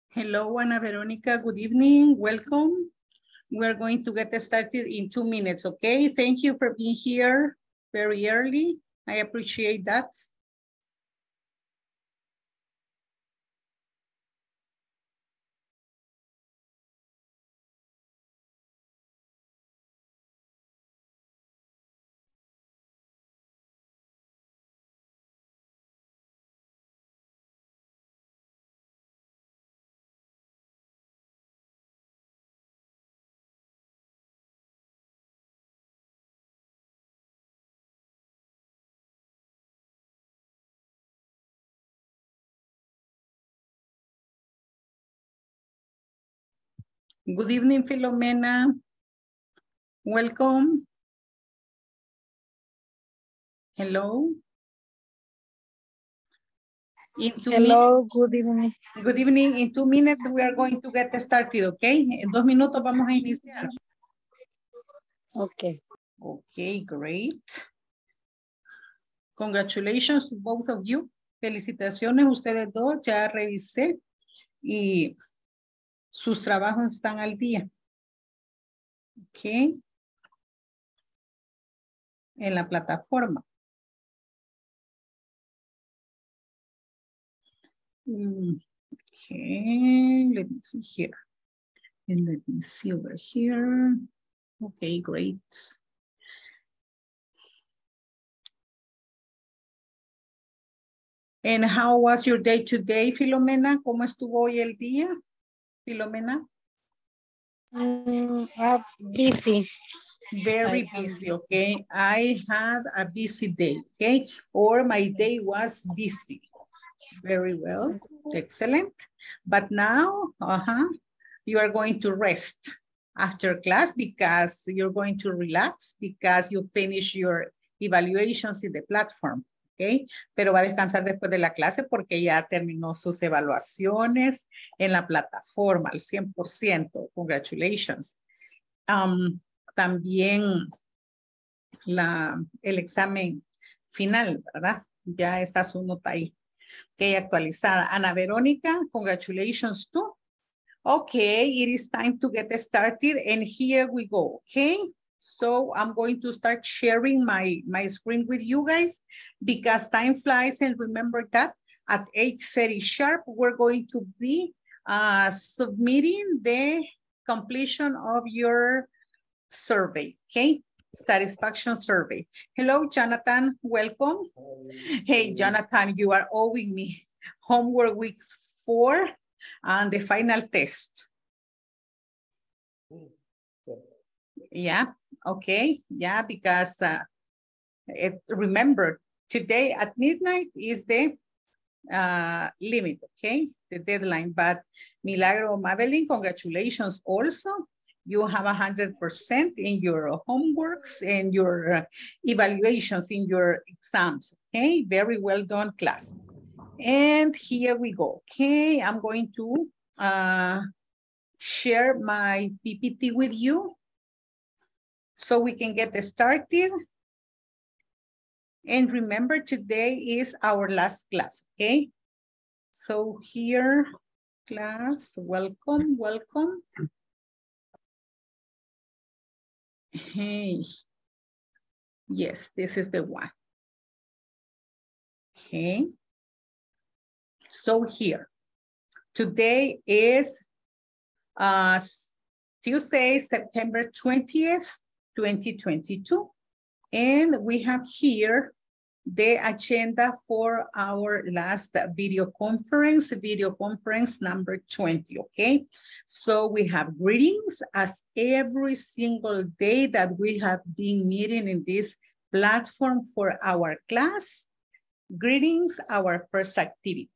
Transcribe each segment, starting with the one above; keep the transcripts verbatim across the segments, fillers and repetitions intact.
Hello, Ana Veronica. Good evening. Welcome. We're going to get started in two minutes, okay? Thank you for being here very early. I appreciate that. Good evening, Filomena. Welcome. Hello. In two Hello, good evening. Good evening. In two minutes, we are going to get started, okay? En dos minutos vamos a iniciar. Okay. Okay, great. Congratulations to both of you. Felicitaciones ustedes dos, ya revisé y sus trabajos están al día. Ok. En la plataforma. Okay, let me see here. And let me see over here. Okay, great. And how was your day today, Filomena? ¿Cómo estuvo hoy el día, Filomena? Mm, uh, busy. Very busy, okay? I had a busy day, okay? Or my day was busy. Very well, excellent. But now, uh-huh, you are going to rest after class because you're going to relax because you finish your evaluations in the platform, okay? Pero va a descansar después de la clase porque ya terminó sus evaluaciones en la plataforma al cien por ciento. Congratulations. Um, también la, el examen final, ¿verdad? Ya está su nota ahí. Okay, actualizada. Ana Verónica, congratulations too. Okay, it is time to get started and here we go, okay? So I'm going to start sharing my, my screen with you guys because time flies and remember that at eight thirty sharp, we're going to be uh, submitting the completion of your survey, okay? Satisfaction survey. Hello, Jonathan, welcome. Hey, Jonathan, you are owing me homework week four and the final test. Yeah, okay, yeah, because uh, it, remember, today at midnight is the uh, limit, okay, the deadline, but Milagro Madeline, congratulations also. You have one hundred percent in your homeworks and your uh, evaluations in your exams, okay? Very well done, class. And here we go, okay? I'm going to uh, share my P P T with you so we can get started. And remember, today is our last class, okay? So here, class, welcome, welcome. Hey, yes, this is the one. Okay. So here, today is uh, Tuesday, September twentieth, twenty twenty-two. And we have here the agenda for our last video conference, video conference number twenty, okay? So we have greetings as every single day that we have been meeting in this platform for our class. Greetings, our first activity.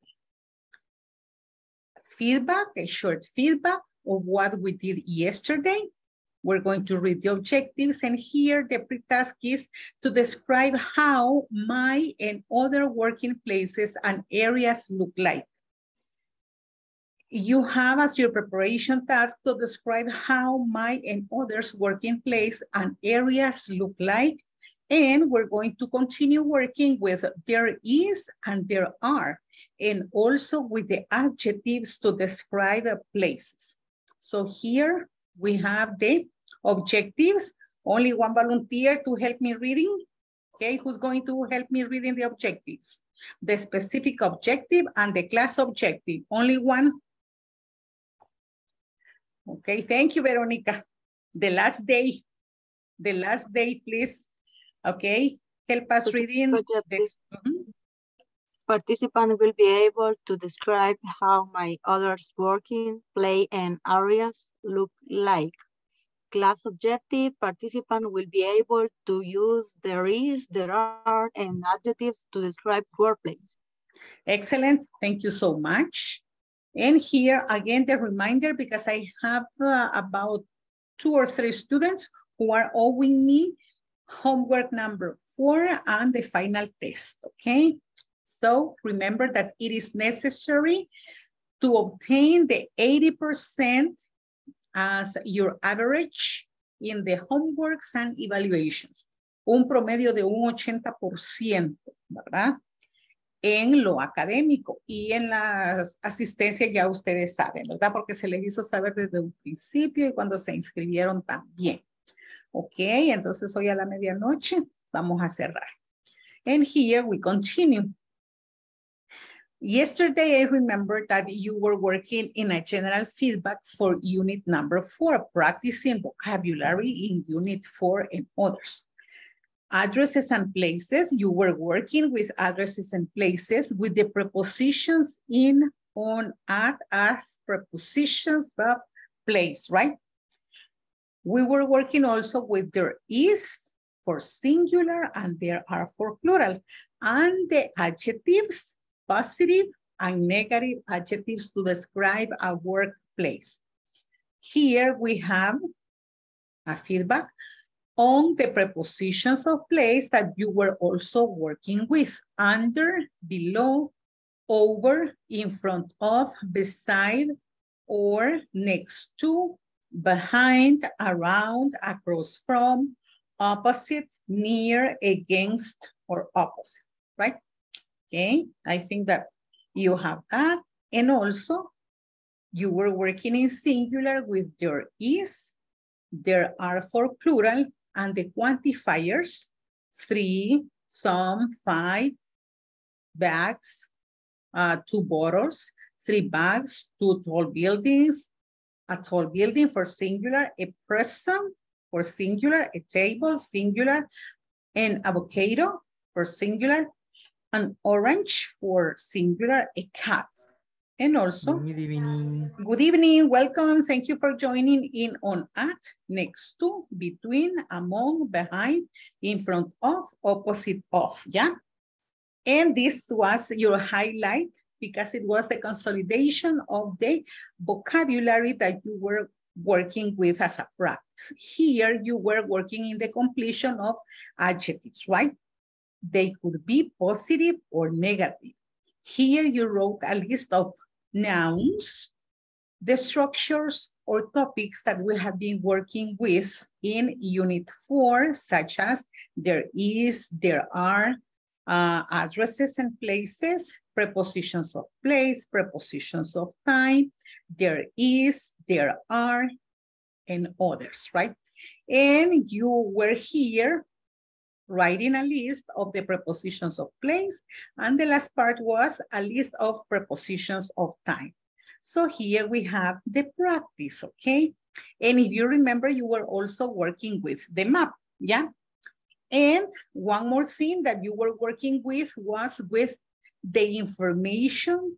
Feedback, a short feedback of what we did yesterday. We're going to read the objectives, and here the pre-task is to describe how my and other working places and areas look like. You have as your preparation task to describe how my and others working place and areas look like, and we're going to continue working with there is and there are. and also with the adjectives to describe the places. So here we have the objectives. Only one volunteer to help me reading. Okay, who's going to help me reading the objectives? The specific objective and the class objective. Only one. Okay, thank you, Veronica. The last day. The last day, please. Okay, help us reading this. Mm-hmm. Participant will be able to describe how my others working, play, and areas look like. Class objective, participant will be able to use there is, there are, and adjectives to describe workplace. Excellent, thank you so much. And here again, the reminder, because I have uh, about two or three students who are owing me homework number four and the final test, okay? So remember that it is necessary to obtain the eighty percent as your average in the homeworks and evaluations. Un promedio de un ochenta por ciento, ¿verdad? En lo académico y en la asistencia ya ustedes saben, ¿verdad? Porque se les hizo saber desde un principio y cuando se inscribieron también. Ok, entonces hoy a la medianoche vamos a cerrar. And here we continue. Yesterday, I remember that you were working in a general feedback for unit number four, practicing vocabulary in unit four and others. Addresses and places, you were working with addresses and places with the prepositions in, on, at, as, prepositions of place, right? We were working also with there is for singular and there are for plural, and the adjectives, positive and negative adjectives to describe a workplace. Here we have a feedback on the prepositions of place that you were also working with: under, below, over, in front of, beside, or next to, behind, around, across from, opposite, near, against, or opposite, right? Okay, I think that you have that. And also, you were working in singular with there is, there are for plural, and the quantifiers, three, some, five, bags, uh, two bottles, three bags, two tall buildings, a tall building for singular, a person for singular, a table, singular, an avocado for singular, an orange for singular, a cat. And also, good evening. Good evening, welcome. Thank you for joining in on, at, next to, between, among, behind, in front of, opposite of, yeah? And this was your highlight because it was the consolidation of the vocabulary that you were working with as a practice. Here you were working in the completion of adjectives, right? They could be positive or negative. Here you wrote a list of nouns, the structures or topics that we have been working with in unit four, such as there is, there are, uh, addresses and places, prepositions of place, prepositions of time, there is, there are, and others, right? And you were here writing a list of the prepositions of place, and the last part was a list of prepositions of time. So here we have the practice, okay? And if you remember, you were also working with the map, yeah? And one more thing that you were working with was with the information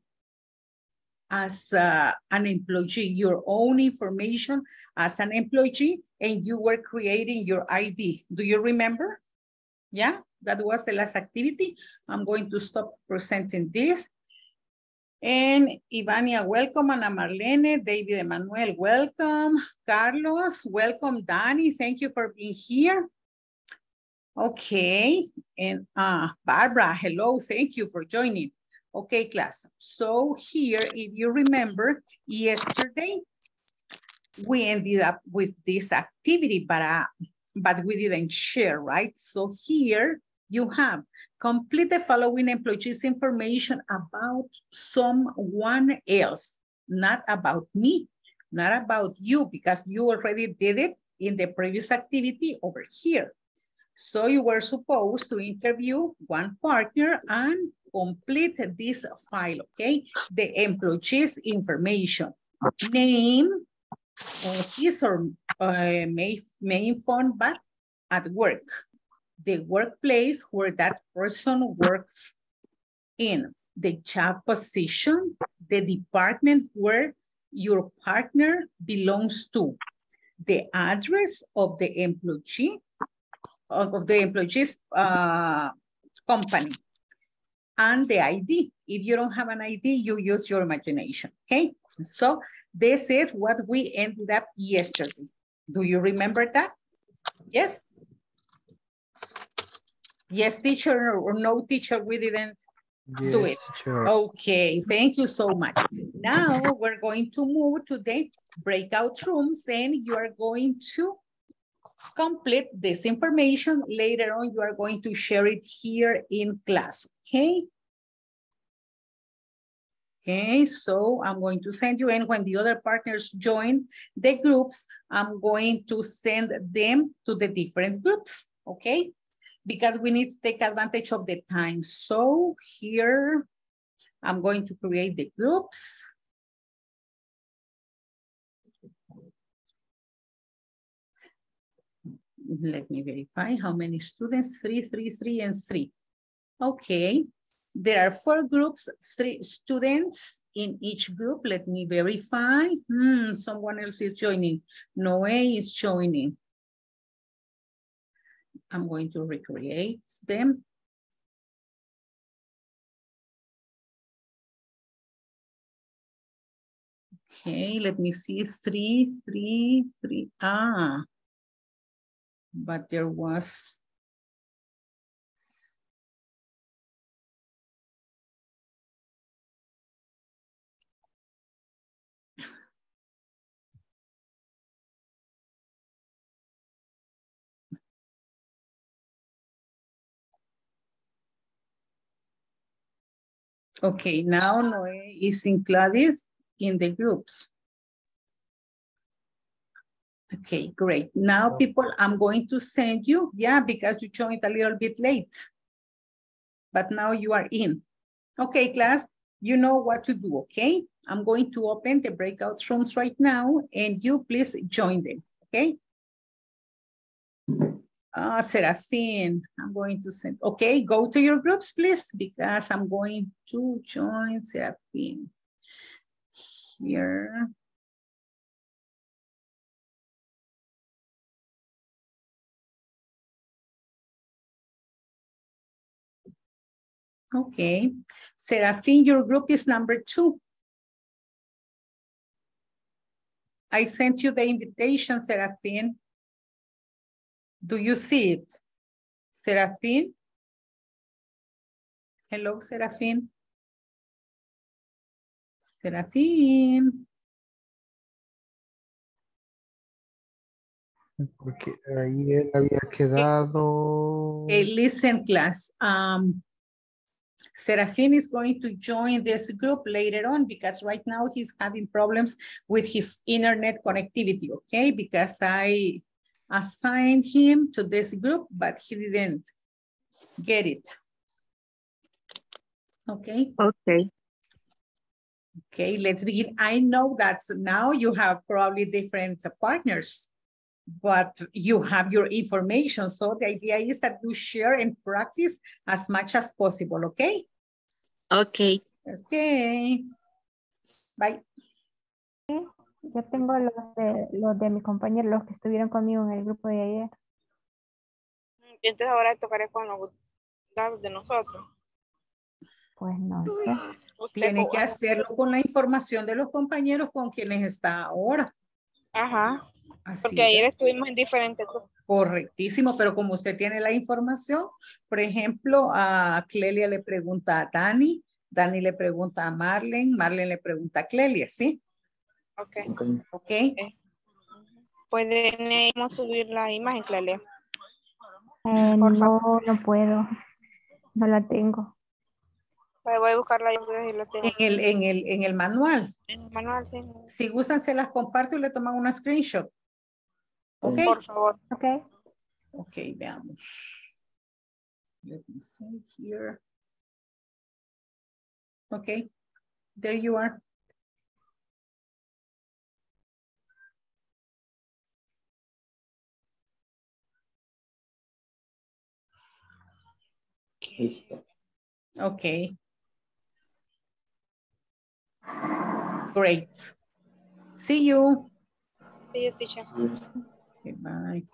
as uh, an employee, your own information as an employee, and you were creating your I D. Do you remember? Yeah, that was the last activity. I'm going to stop presenting this. And Ivania, welcome. Ana Marlene, David Emanuel, welcome. Carlos, welcome. Danny, thank you for being here. Okay, and uh, Barbara, hello, thank you for joining. Okay, class. So here, if you remember, yesterday, we ended up with this activity, but, uh, but we didn't share, right? So here, you have complete the following employees information about someone else, not about me, not about you, because you already did it in the previous activity over here. So you were supposed to interview one partner and complete this file, okay? The employee's information, name, office or uh, main, main phone, but at work, the workplace where that person works in, the job position, the department where your partner belongs to, the address of the employee, of the employee's uh, company, and the I D. If you don't have an I D, you use your imagination, okay? So this is what we ended up yesterday. Do you remember that? Yes? Yes, teacher, or no, teacher, we didn't Yes, do it. teacher. Okay, thank you so much. Now we're going to move to the breakout rooms and you are going to complete this information. Later on, you are going to share it here in class, okay? Okay, so I'm going to send you, and when the other partners join the groups, I'm going to send them to the different groups, okay? Because we need to take advantage of the time. So here, I'm going to create the groups. Let me verify how many students, three, three, three, and three. Okay, there are four groups, three students in each group. Let me verify. Hmm, someone else is joining. Noe is joining. I'm going to recreate them. Okay, let me see, it's three, three, three. Ah, but there was. Okay, now Noe is included in the groups. Okay, great. Now people, I'm going to send you, yeah, because you joined a little bit late, but now you are in. Okay, class, you know what to do, okay? I'm going to open the breakout rooms right now and you please join them, okay? Ah, Serafin, I'm going to send, okay, go to your groups, please, because I'm going to join Serafin here. Okay, Serafin, your group is number two. I sent you the invitation, Serafin. Do you see it? Serafin? Hello, Serafin. Serafin. Porque ahí él había quedado. Okay, listen, class. Um, Serafin is going to join this group later on because right now he's having problems with his internet connectivity, okay? Because I assigned him to this group, but he didn't get it. Okay. Okay. Okay, let's begin. I know that now you have probably different partners, but you have your information. So the idea is that you share and practice as much as possible, okay? Okay. Okay. Bye. Yo tengo los de, los de mis compañeros, los que estuvieron conmigo en el grupo de ayer. Entonces ahora tocaré con los datos de nosotros. Pues no sé. Usted Tiene que co- hacerlo con la información de los compañeros con quienes está ahora. Ajá. Así Porque ayer es. estuvimos en diferentes grupos. Correctísimo, pero como usted tiene la información, por ejemplo, a Clelia le pregunta a Dani, Dani le pregunta a Marlene, Marlene le pregunta a Clelia, ¿sí? Ok. Ok. Podemos subir la imagen, Clelia. Eh, Por no, no puedo. No la tengo. Voy voy a buscarla yo y la tengo. En el, en el, en el manual. En el manual, sí. Si gustan, se las comparto y le toman una screenshot. ¿Ok? Por favor. Ok. Ok, veamos. Let me see here. Okay, there you are. Listo. Okay. Great. See you. Sí, teacher. Okay, bye.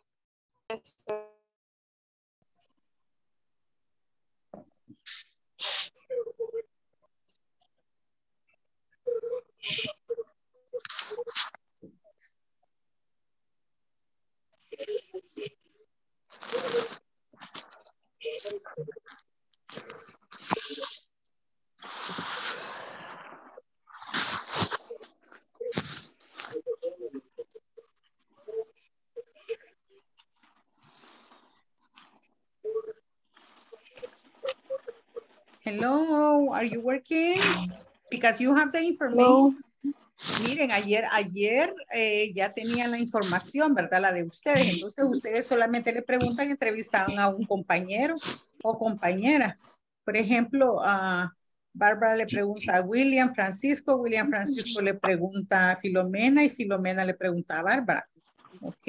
Hello, are you working? Because you have the information. Miren, ayer, ayer eh, ya tenían la información, ¿verdad? La de ustedes. Entonces, ustedes solamente le preguntan, entrevistaban a un compañero o compañera. Por ejemplo, a Bárbara le pregunta a William Francisco, William Francisco le pregunta a Filomena y Filomena le pregunta a Bárbara. ¿Ok?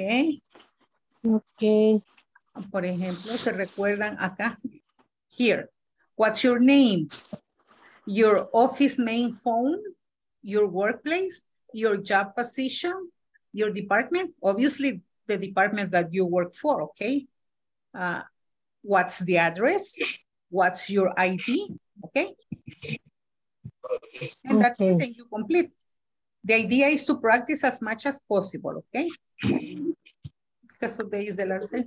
Ok. Por ejemplo, se recuerdan acá. Here. What's your name? Your office main phone? Your workplace, your job position, your department, obviously the department that you work for, okay? Uh, what's the address? What's your I D, okay? And that's it, and you complete. The idea is to practice as much as possible, okay? Because today is the last day.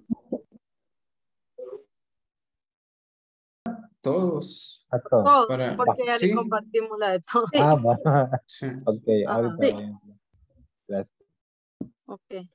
Todos. A todos. Todos, Para- porque ya sí. le compartimos la de todos. Ah, va. Sí. Ok, Ajá. ahorita Sí. voy a entrar. Gracias. Ok.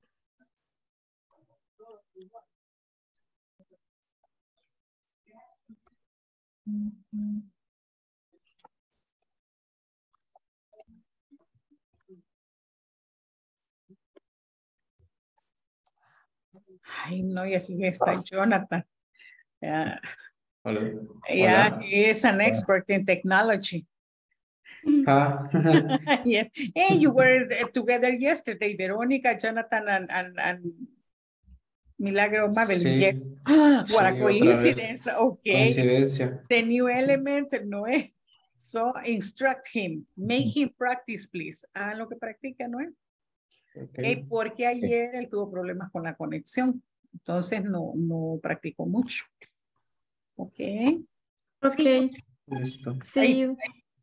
Ay, no, y aquí está Jonathan. Yeah, Hola. yeah, Hola. he is an expert in technology. Ah. Yes. Hey, you were together yesterday, Veronica, Jonathan, and, and, and Milagro Mabel. Sí. Yes. What Sí, a otra coincidence. vez. Okay. Coincidencia. The new element, Noé. So instruct him. Make him practice, please. Hagan lo que practica, Noé. Okay. Okay, porque ayer él tuvo problemas con la conexión. Entonces no, no practicó mucho. Ok. Okay. Listo. See you.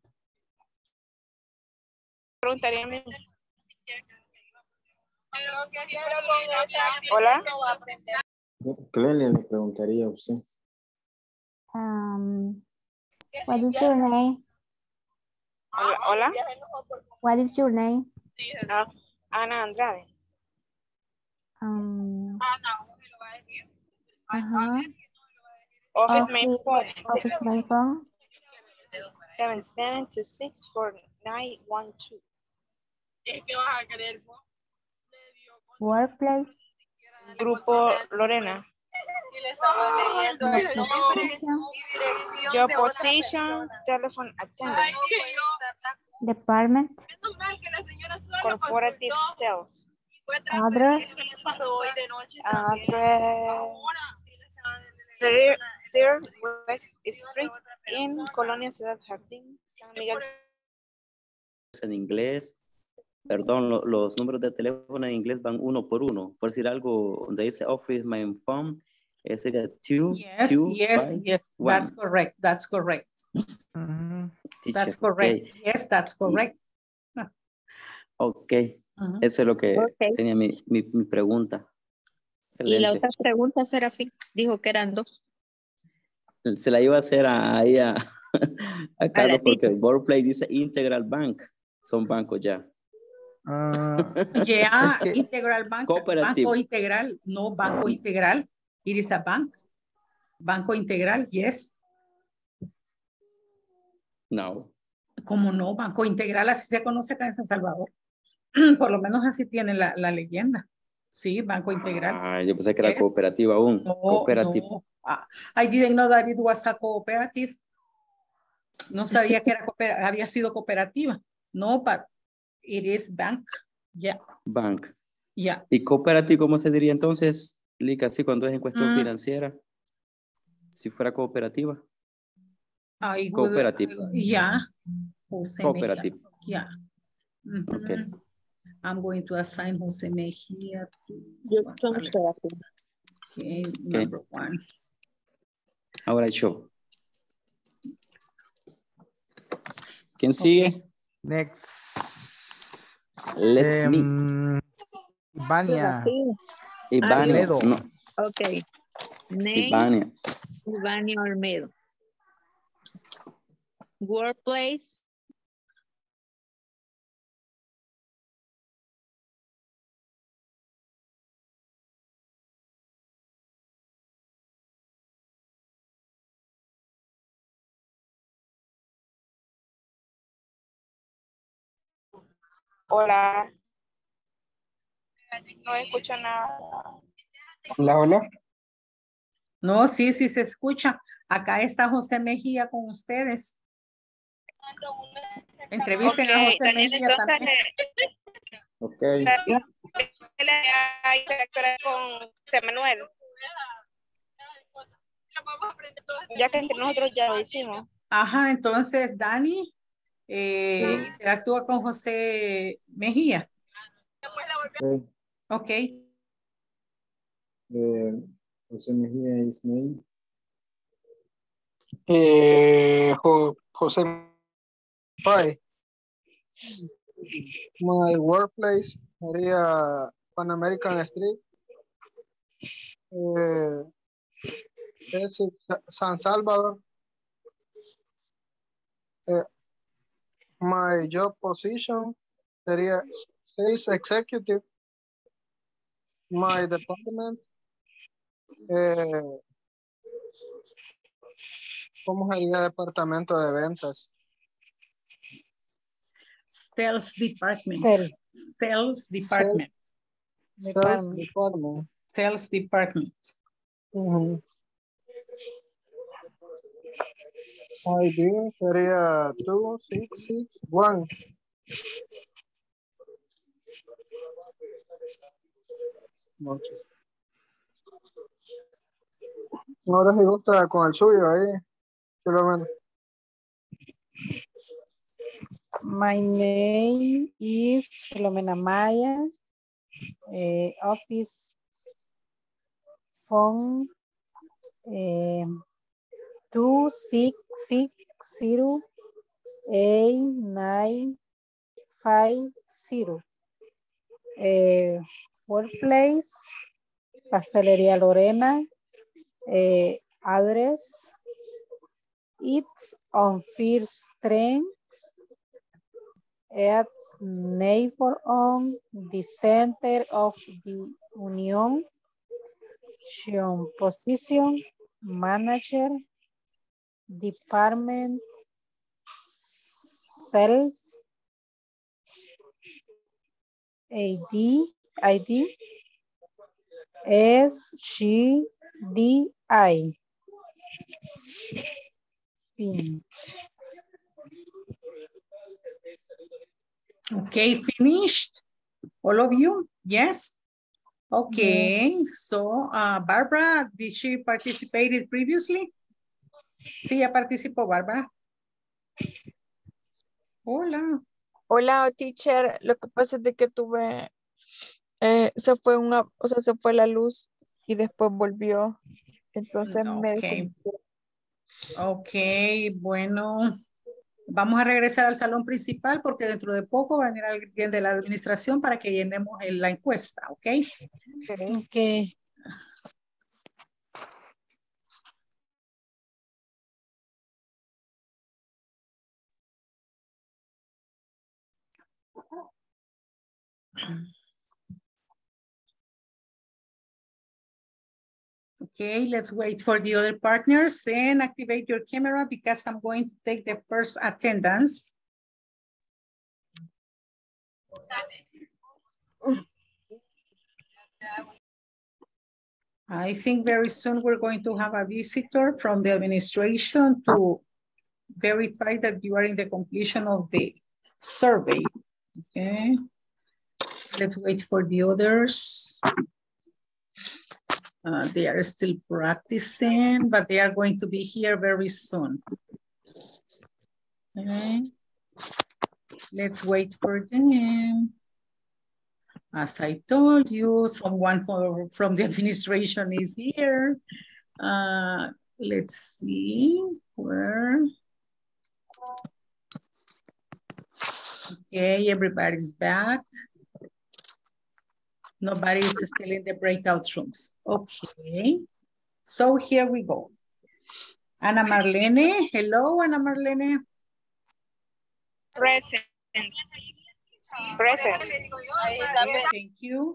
Preguntaría a mí. Hola. Clelia le preguntaría a usted. Um, what is your name? Hola. Hola. What is your name? Ah, Ana Andrade. Um, uh-huh. Office main phone. Office main phone. seven seven two six four nine one two. Workplace. Grupo Lorena. Job position, telephone attendant. Department. Corporative sales. Address. Address. Third, third West Street in Colonia Ciudad Jardín, San Miguel. En inglés, perdón, lo- los números de teléfono en inglés van uno por uno. Por decir algo, donde dice office main phone, eh, sería two, Yes, two, yes, five, yes. one. That's correct. That's correct. Teacher, That's correct. ok. Yes, that's correct. Ok, Ujú. eso es lo que Ok. tenía mi, mi, mi pregunta. Y la Excelente. otra pregunta, Serafín, dijo que eran dos. Se la iba a hacer a, a ella, a Carlos, Tita. porque Workplace dice Integral Bank. Son bancos ya. Ah, Yeah, es que- Integral Bank, Cooperative. Banco Integral, no Banco Integral. It is a bank. Banco Integral, yes. No. Como no, Banco Integral, así se conoce acá en San Salvador. Por lo menos así tiene la, la leyenda. Sí, Banco Integral. Ah, yo pensé que era Yes. cooperativa aún. No, Cooperativa. no. Ah, I didn't know that it was a cooperative. No sabía que era cooper- había sido cooperativa. No, but it is bank. Yeah, Bank. yeah. ¿Y cooperativa cómo se diría entonces? Lica, así cuando es en cuestión Mm. financiera. Si fuera cooperativa. I would, Cooperative. yeah. Jose Cooperative. Mejía. Yeah. Mhm. Okay. I'm going to assign Jose Mejía to Yo vale. soy Serafín. Okay, number one. Ahora yo. ¿Quién sigue? Next. Let's me. Em, Vania. Serafín. Ivania. Olmedo. No. Ok. Name, Ivania. Ivania Olmedo. Workplace, Hola. No escucho nada. Hola, hola. No, sí, sí se escucha. Acá está José Mejía con ustedes. Entrevisten a Ok, José Daniel, Mejía entonces, también. Ok. Daniel, hay que actuar con José Manuel. Ya que entre nosotros ya lo hicimos. Ajá, entonces Dani eh, Sí. interactúa con José Mejía. Ok. Ok. Eh, José Mejía is name. Eh, Jo- José. Hi. My workplace sería Pan American Street. Eh, es Sa- San Salvador. Eh, my job position sería Sales Executive. My department. Eh, ¿Cómo sería departamento de ventas? Sales Department. Cell. Sales Department. Sales Department. Department. Sales Department. Ujú. I D sería two six six one. Ok. Ahora si gusta con el suyo ahí. Solamente. My name is Filomena Maya. Eh, office phone eh, two six six zero eight nine five zero. Eh, workplace, Pastelería Lorena. Eh, address, it's on First Street at neighbor on the center of the Union. Position, manager, department, sales, I D, I D, S G D I. Pint. Okay, finished. All of you? Yes? Okay, so uh, Barbara, did she participate previously? Sí, ya participó Bárbara. Hola. Hola, teacher. Lo que pasa es de que tuve, eh, se fue una, o sea, se fue la luz y después volvió. Entonces me Okay. desconecté. Ok, bueno. Vamos a regresar al salón principal porque dentro de poco va a venir alguien de la administración para que llenemos el- la encuesta, ¿ok? Ok. Ok, Okay, let's wait for the other partners and activate your camera because I'm going to take the first attendance. I think very soon we're going to have a visitor from the administration to verify that you are in the completion of the survey. Okay, let's wait for the others. Uh, they are still practicing, but they are going to be here very soon. Okay, let's wait for them. As I told you, someone for, from the administration is here. Uh, let's see where. Okay, everybody's back. Nobody is still in the breakout rooms. Okay, so here we go. Ana Marlene, hello, Ana Marlene. Present. Present. Okay, thank you.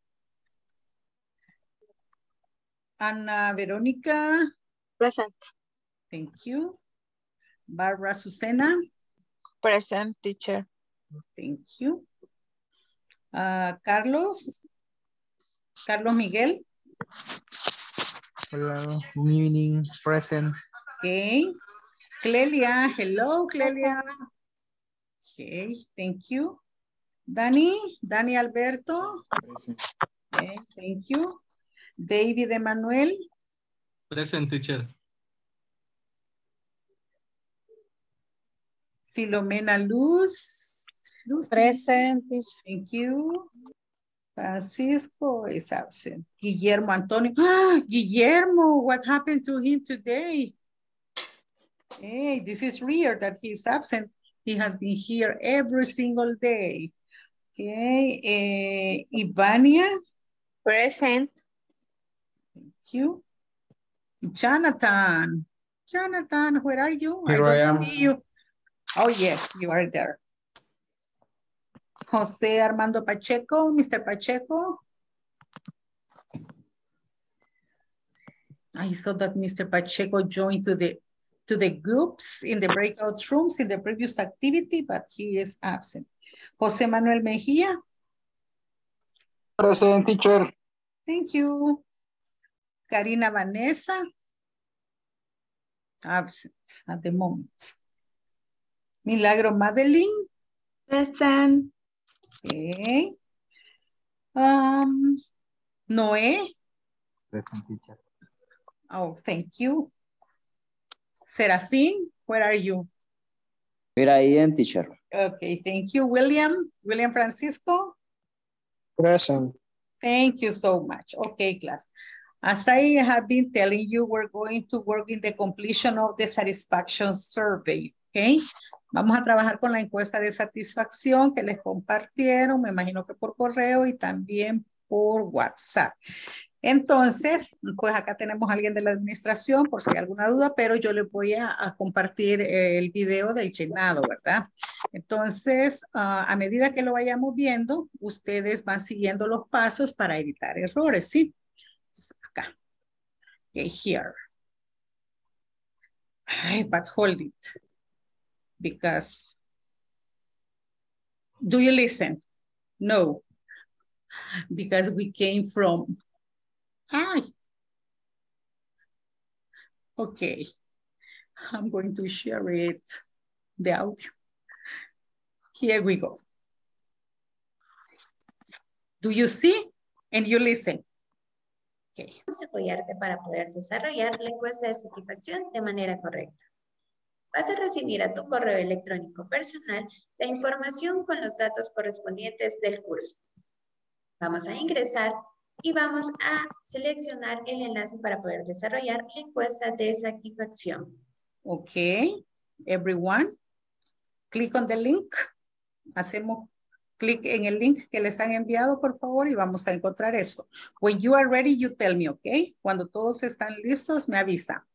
Ana Verónica. Present. Thank you. Barbara Susana. Present, teacher. Thank you. Uh, Carlos. Carlos Miguel. Hello, good evening, present. Okay. Clelia, hello, Clelia. Okay, thank you. Dani, Dani Alberto. Present. Okay, thank you. David Emanuel. Present, teacher. Filomena Luz. Lucy. Present. Thank you. Francisco is absent. Guillermo Antonio. Ah, Guillermo, what happened to him today? Hey, this is rare that he is absent. He has been here every single day. Okay, uh, Ivania. Present. Thank you. Jonathan. Jonathan, where are you? Here I I don't am. see you. Oh, yes, you are there. Jose Armando Pacheco, Mister Pacheco. I saw that Mister Pacheco joined to the to the groups in the breakout rooms in the previous activity, but he is absent. Jose Manuel Mejia. Present, teacher. Thank you. Karina Vanessa. Absent at the moment. Milagro Madeline. Present. Okay. Um, Noé. Present, teacher. Oh, thank you. Serafín, where are you? Here I am, teacher. Okay, thank you. William, William Francisco. Present. Thank you so much. Okay, class. As I have been telling you, we're going to work in the completion of the satisfaction survey, okay? Vamos a trabajar con la encuesta de satisfacción que les compartieron, me imagino que por correo y también por WhatsApp. Entonces, pues acá tenemos a alguien de la administración por si hay alguna duda, pero yo les voy a, a compartir eh, el video del llenado, ¿verdad? Entonces, uh, a medida que lo vayamos viendo, ustedes van siguiendo los pasos para evitar errores, ¿sí? Entonces, acá. Okay, here. Ay, but hold it. Because, do you listen? No. Because we came from, hi. Okay. I'm going to share it, the audio. Here we go. Do you see? And you listen. Okay. Vamos a apoyarte para poder desarrollar la encuesta de satisfacción de manera correcta. Vas a recibir a tu correo electrónico personal la información con los datos correspondientes del curso. Vamos a ingresar y vamos a seleccionar el enlace para poder desarrollar la encuesta de satisfacción. Okay, everyone, click on the link. Hacemos clic en el link que les han enviado, por favor, y vamos a encontrar eso. When you are ready, you tell me, okay? Cuando todos están listos, me avisa.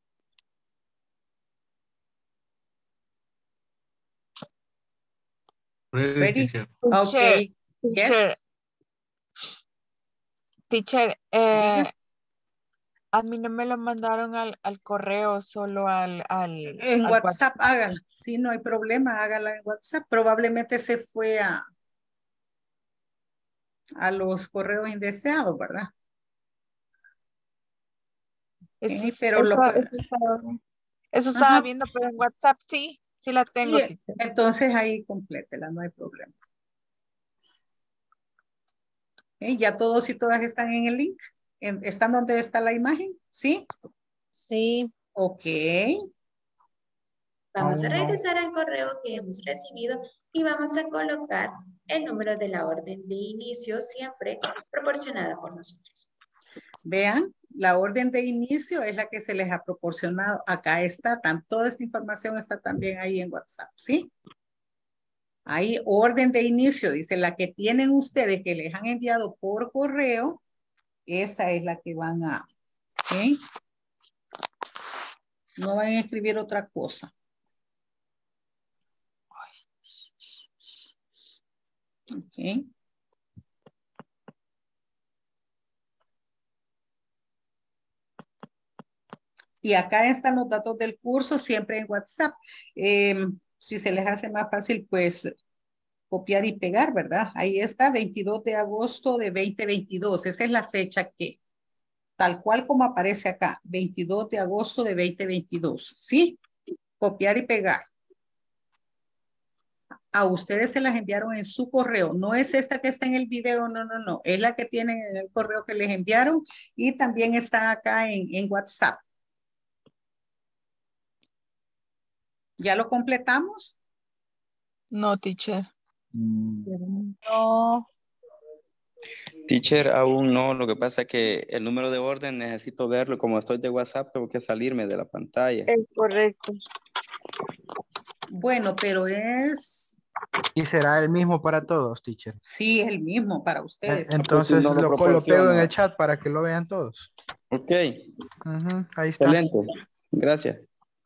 Ready, Ready? teacher. Okay. Teacher, Yes. teacher, eh, A mí no me lo mandaron al, al correo, solo al, al, En al WhatsApp hágala. Sí, no hay problema, hágala en WhatsApp. Probablemente se fue a, a los correos indeseados, ¿verdad? Eso, Ok, es- pero eso, lo puede... eso estaba, eso estaba Ajá, viendo, pero en WhatsApp sí, sí la tengo, sí, teacher. entonces ahí complétela, no hay problema. Ok, ya todos y todas están en el link. En- ¿Están donde está la imagen? ¿Sí? Sí. Ok. Vamos a Aún no. regresar al correo que hemos recibido y vamos a colocar el número de la orden de inicio siempre proporcionada por nosotros. Vean, la orden de inicio es la que se les ha proporcionado. Acá está, tan, toda esta información está también ahí en WhatsApp, ¿sí? Ahí, orden de inicio, dice, la que tienen ustedes que les han enviado por correo, esa es la que van a, ¿ok? No van a escribir otra cosa. Ok. Y acá están los datos del curso, siempre en WhatsApp. Eh, si se les hace más fácil, pues copiar y pegar, ¿verdad? Ahí está, veintidós de agosto de dos mil veintidós. Esa es la fecha que, tal cual como aparece acá, veintidós de agosto de dos mil veintidós. ¿Sí? Copiar y pegar. A ustedes se las enviaron en su correo. No es esta que está en el video, no, no, no. Es la que tienen en el correo que les enviaron y también está acá en, en WhatsApp. ¿Ya lo completamos? No, teacher. No. Teacher, aún no. Lo que pasa es que el número de orden necesito verlo. Como estoy de WhatsApp, tengo que salirme de la pantalla. Es correcto. Bueno, pero es, Y será el mismo para todos, teacher. sí, el mismo para En- ustedes. Pues si Entonces no lo lo, co- lo pego en el proporciona. chat para que lo vean todos. Ok, Ujú, ahí está. excelente. Gracias.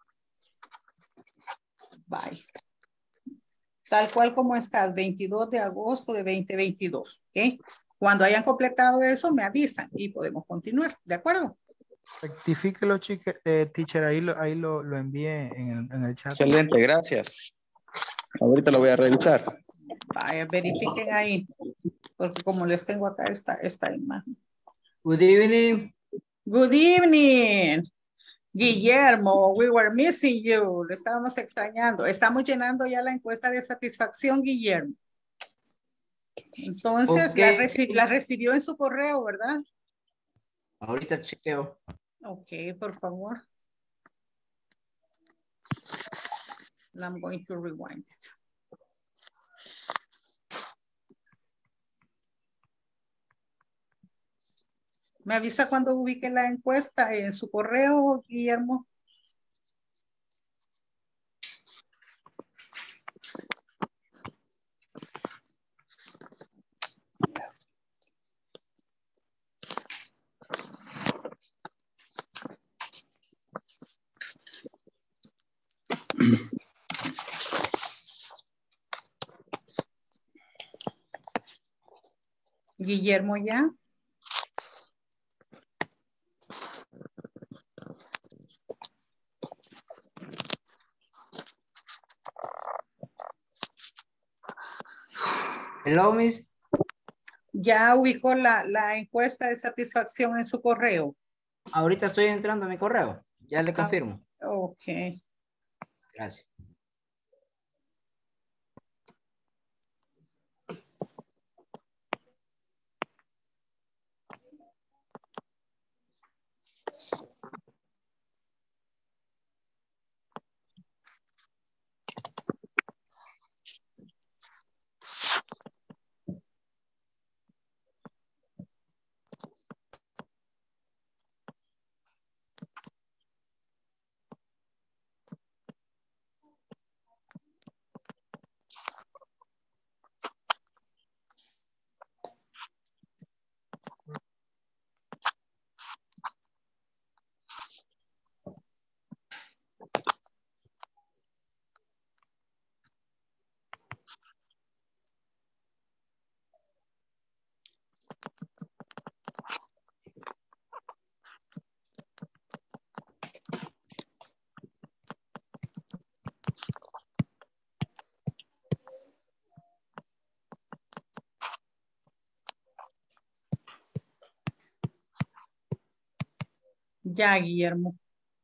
Bye. Tal cual como estás, veintidós de agosto de dos mil veintidós, ¿ok? Cuando hayan completado eso, me avisan y podemos continuar, ¿de acuerdo? Rectifíquelo, chique- eh, teacher, ahí lo, ahí lo, lo envié en el, en el chat. Excelente, gracias. Ahorita lo voy a revisar. Vaya, verifiquen ahí, porque como les tengo acá esta, esta imagen. Good evening. Good evening, Guillermo. We were missing you. Lo estábamos extrañando. Estamos llenando ya la encuesta de satisfacción, Guillermo. Entonces, Ok. la, reci la recibió en su correo, ¿verdad? Ahorita chequeo. Ok, por favor. And I'm going to rewind it. ¿Me avisa cuando ubique la encuesta en su correo, Guillermo? Guillermo, ¿ya? Hello, Miss. ¿Ya ubicó la, la encuesta de satisfacción en su correo? Ahorita estoy entrando a mi correo. Ya le Ah, confirmo. ok. Gracias. Ya, Guillermo.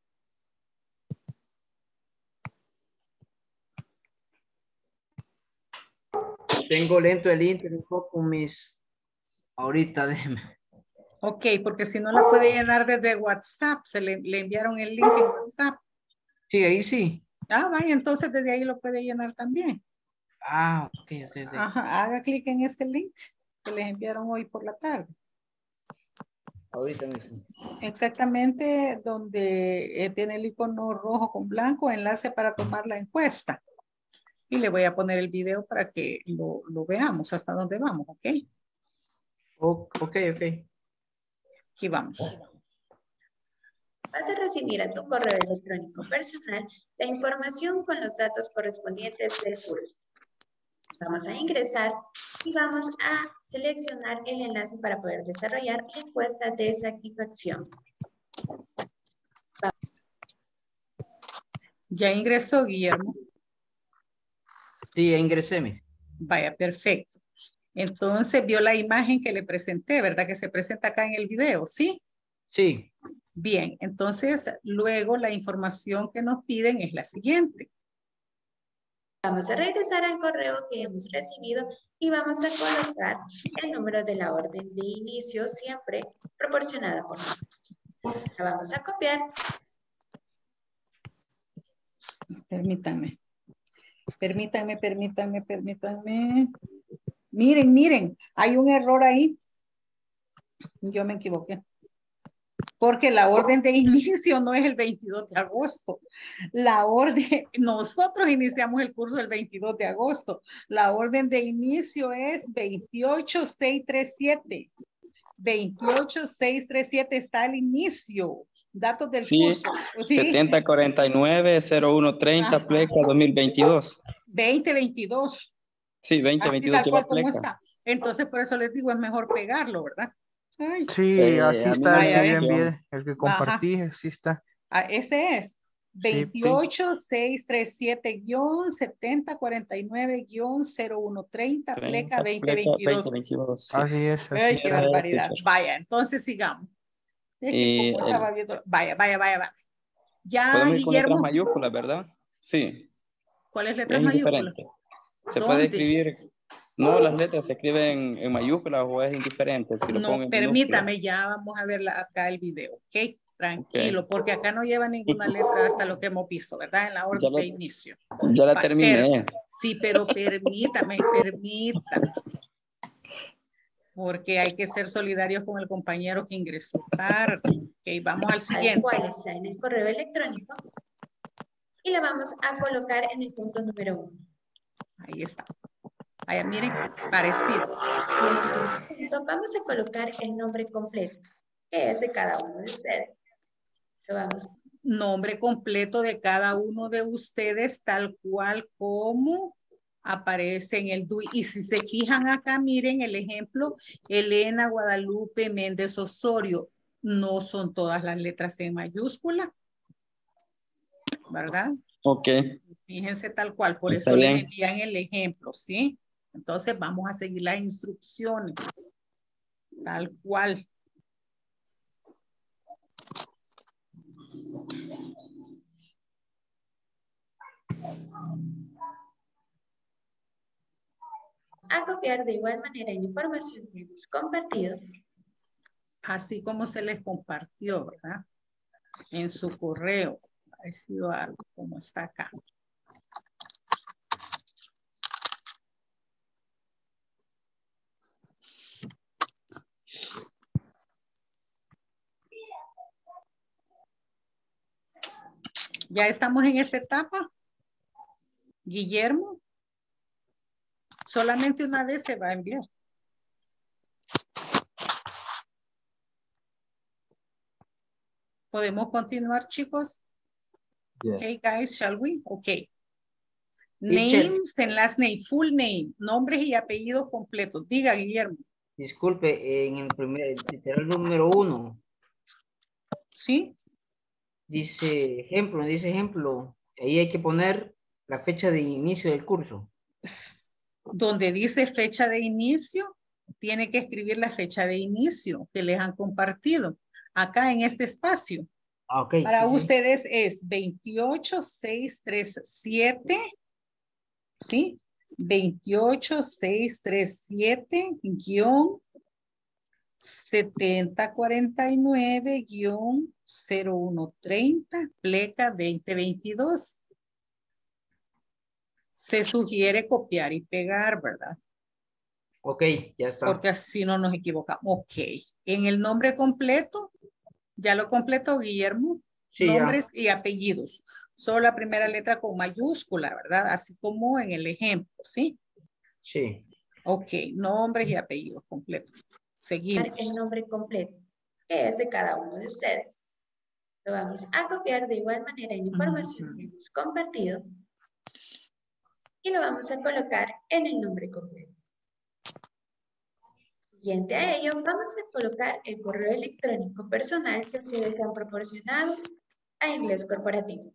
Tengo lento el internet un poco, mis... Ahorita déjeme. Ok, porque si no la puede llenar desde WhatsApp, se le, le enviaron el link en WhatsApp. Sí, ahí sí. Ah, vaya, entonces desde ahí lo puede llenar también. Ah, ok, ok, ok. Ajá, haga clic en ese link que les enviaron hoy por la tarde. Ahorita mismo. Exactamente donde eh, tiene el icono rojo con blanco, enlace para tomar la encuesta. Y le voy a poner el video para que lo, lo veamos hasta dónde vamos, ¿ok? Ok, ok. Aquí vamos. Vas a recibir a tu correo electrónico personal la información con los datos correspondientes del curso. Vamos a ingresar y vamos a seleccionar el enlace para poder desarrollar la encuesta de satisfacción. ¿Ya ingresó, Guillermo? Sí, ya ingresé, mis. Vaya, perfecto. Entonces vio la imagen que le presenté, ¿verdad? Que se presenta acá en el video, ¿sí? Sí. Bien, entonces luego la información que nos piden es la siguiente. Vamos a regresar al correo que hemos recibido y vamos a colocar el número de la orden de inicio siempre proporcionada por nosotros. La vamos a copiar. Permítanme. Permítanme, permítanme, permítanme. Miren, miren, hay un error ahí. Yo me equivoqué. Porque la orden de inicio no es el veintidós de agosto. La orden, nosotros iniciamos el curso el veintidós de agosto. La orden de inicio es veintiocho seis treinta y siete. veintiocho seis treinta y siete está al inicio. Datos del Sí, curso. ¿Sí? setenta cuarenta y nueve cero uno treinta Ajá. pleca dos mil veintidós. veinte veintidós. Sí, veinte Así veintidós tal lleva cual como pleca. está. Entonces por eso les digo, es mejor pegarlo, ¿verdad? Ay. Sí, Eh, así a mí está me el Vaya, que yo ¿ves? envié, el que compartí, así está. Ah, ese es Sí, veintiocho seis treinta y siete setenta cuarenta y nueve cero uno treinta pleca treinta veinte pleca veintidós. veinte veintidós. Sí. Así es, así Ay, qué Esa está. es, barbaridad. teacher. Vaya, entonces sigamos. Es que Y como el- estaba viendo, vaya, vaya, vaya, vaya. Ya, podemos ir con letras Guillermo, mayúsculas, ¿verdad? Sí, ¿cuáles letras es mayúsculas? indiferente. Se puede ¿Dónde? escribir, no, las letras se escriben en mayúsculas o es indiferente si lo pongo No, en minúsculas. permítame, ya vamos a ver la- acá el video, ¿ok? Tranquilo, porque acá no lleva ninguna letra hasta lo que hemos visto, ¿verdad? En la Ya orden la, de inicio. ya la Va, terminé. per- sí, pero permítame, permítame. Porque hay que ser solidarios con el compañero que ingresó tarde. Ok, vamos al Tal siguiente. cual está en el correo electrónico. Y la vamos a colocar en el punto número uno. Ahí está. Vaya, miren, parecido. En el segundo punto vamos a colocar el nombre completo, que es de cada uno de ustedes. Lo vamos a Nombre completo de cada uno de ustedes, tal cual como aparece en el D U I. Y si se fijan acá, miren el ejemplo, Elena Guadalupe Méndez Osorio. No son todas las letras en mayúscula, ¿verdad? Ok, Fíjense tal cual, por está eso les bien. envían el ejemplo, ¿sí? Entonces vamos a seguir las instrucciones, tal cual. a copiar de igual manera la información que hemos compartido. Así como se les compartió, ¿verdad? En su correo, parecido a algo como está acá. Ya estamos en esta etapa. Guillermo, solamente una vez se va a enviar. ¿Podemos continuar, chicos? Yeah. Hey, guys, shall we? Okay. Teacher. Names and last name, full name, nombres y apellidos completos. Diga, Guillermo. Disculpe, en el primer, literal número uno. ¿Sí? Dice ejemplo, dice ejemplo. Ahí hay que poner la fecha de inicio del curso. Donde dice fecha de inicio, tiene que escribir la fecha de inicio que les han compartido. Acá en este espacio, Ah, ok, Para sí, sí. ustedes es veintiocho seiscientos treinta y siete, ¿sí? veintiocho seiscientos treinta y siete guión setenta cuarenta y nueve guión cero uno treinta, pleca veinte veintidós. Se sugiere copiar y pegar, ¿verdad? Ok, ya está. Porque así no nos equivocamos. Ok. En el nombre completo, ya lo completó Guillermo. Sí, ya. Nombres y apellidos. Solo la primera letra con mayúscula, ¿verdad? Así como en el ejemplo, ¿sí? Sí. Ok, nombres y apellidos completos. Seguimos. El nombre completo, que es de cada uno de ustedes. Lo vamos a copiar de igual manera en información que hemos compartido y lo vamos a colocar en el nombre completo. Siguiente a ello, vamos a colocar el correo electrónico personal que ustedes han proporcionado a Inglés Corporativo.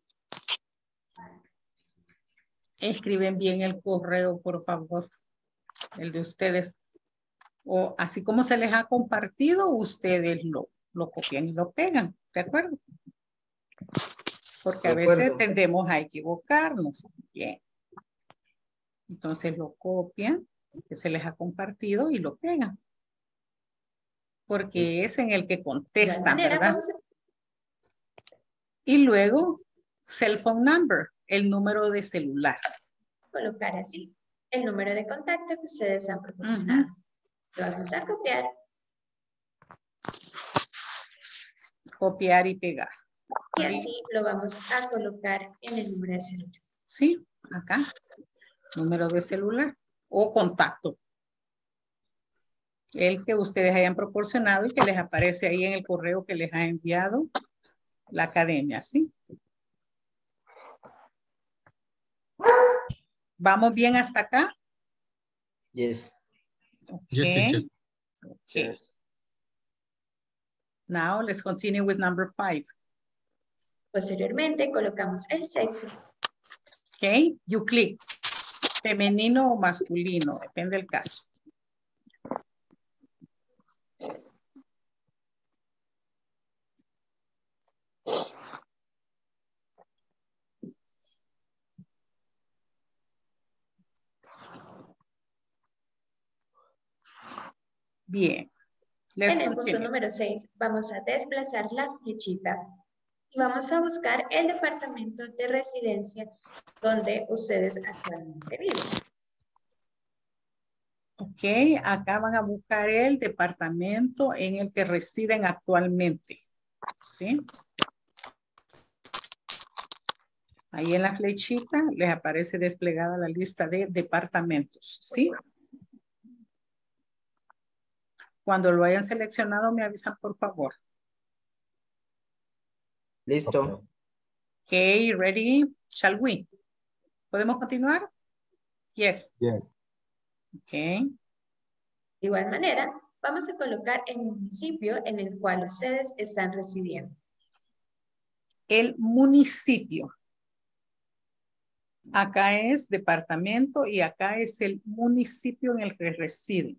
Escriben bien el correo, por favor. El de ustedes. O así como se les ha compartido, ustedes lo, lo copian y lo pegan. ¿De acuerdo? Porque De a veces acuerdo. tendemos a equivocarnos. Bien. Entonces lo copian, que se les ha compartido y lo pegan. Porque es en el que De contestan, igual manera, ¿verdad? vamos a Y luego, cell phone number, el número de celular. colocar así el número de contacto que ustedes han proporcionado. Uh-huh. Lo vamos a copiar. Copiar y pegar. Y así lo vamos a colocar en el número de celular. Sí, acá. Número de celular o contacto. El que ustedes hayan proporcionado y que les aparece ahí en el correo que les ha enviado la academia, ¿sí? ¿Vamos bien hasta acá? Yes. Okay. Yes, teacher. Okay. Yes. Now let's continue with number five. Posteriormente colocamos el sexo. Okay, you click. Femenino o masculino, depende del caso. Bien. Let's En el punto continue. número seis vamos a desplazar la flechita y vamos a buscar el departamento de residencia donde ustedes actualmente viven. Ok, acá van a buscar el departamento en el que residen actualmente. ¿Sí? Ahí en la flechita les aparece desplegada la lista de departamentos. ¿Sí? Cuando lo hayan seleccionado me avisan por favor. Listo. Ok, ready? Shall we? ¿Podemos continuar? Yes. Yes. Ok. De igual manera, vamos a colocar el municipio en el cual ustedes están residiendo. El municipio. Acá es departamento y acá es el municipio en el que residen.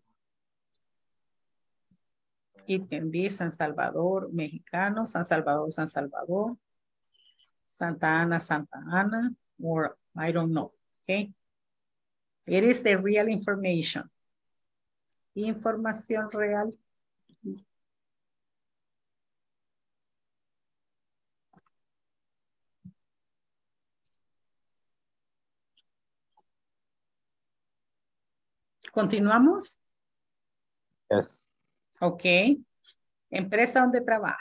It can be San Salvador, mexicano, San Salvador, San Salvador, Santa Ana, Santa Ana, or I don't know, okay? It is the real information. Información real. ¿Continuamos? Yes. Ok. Empresa donde trabaja.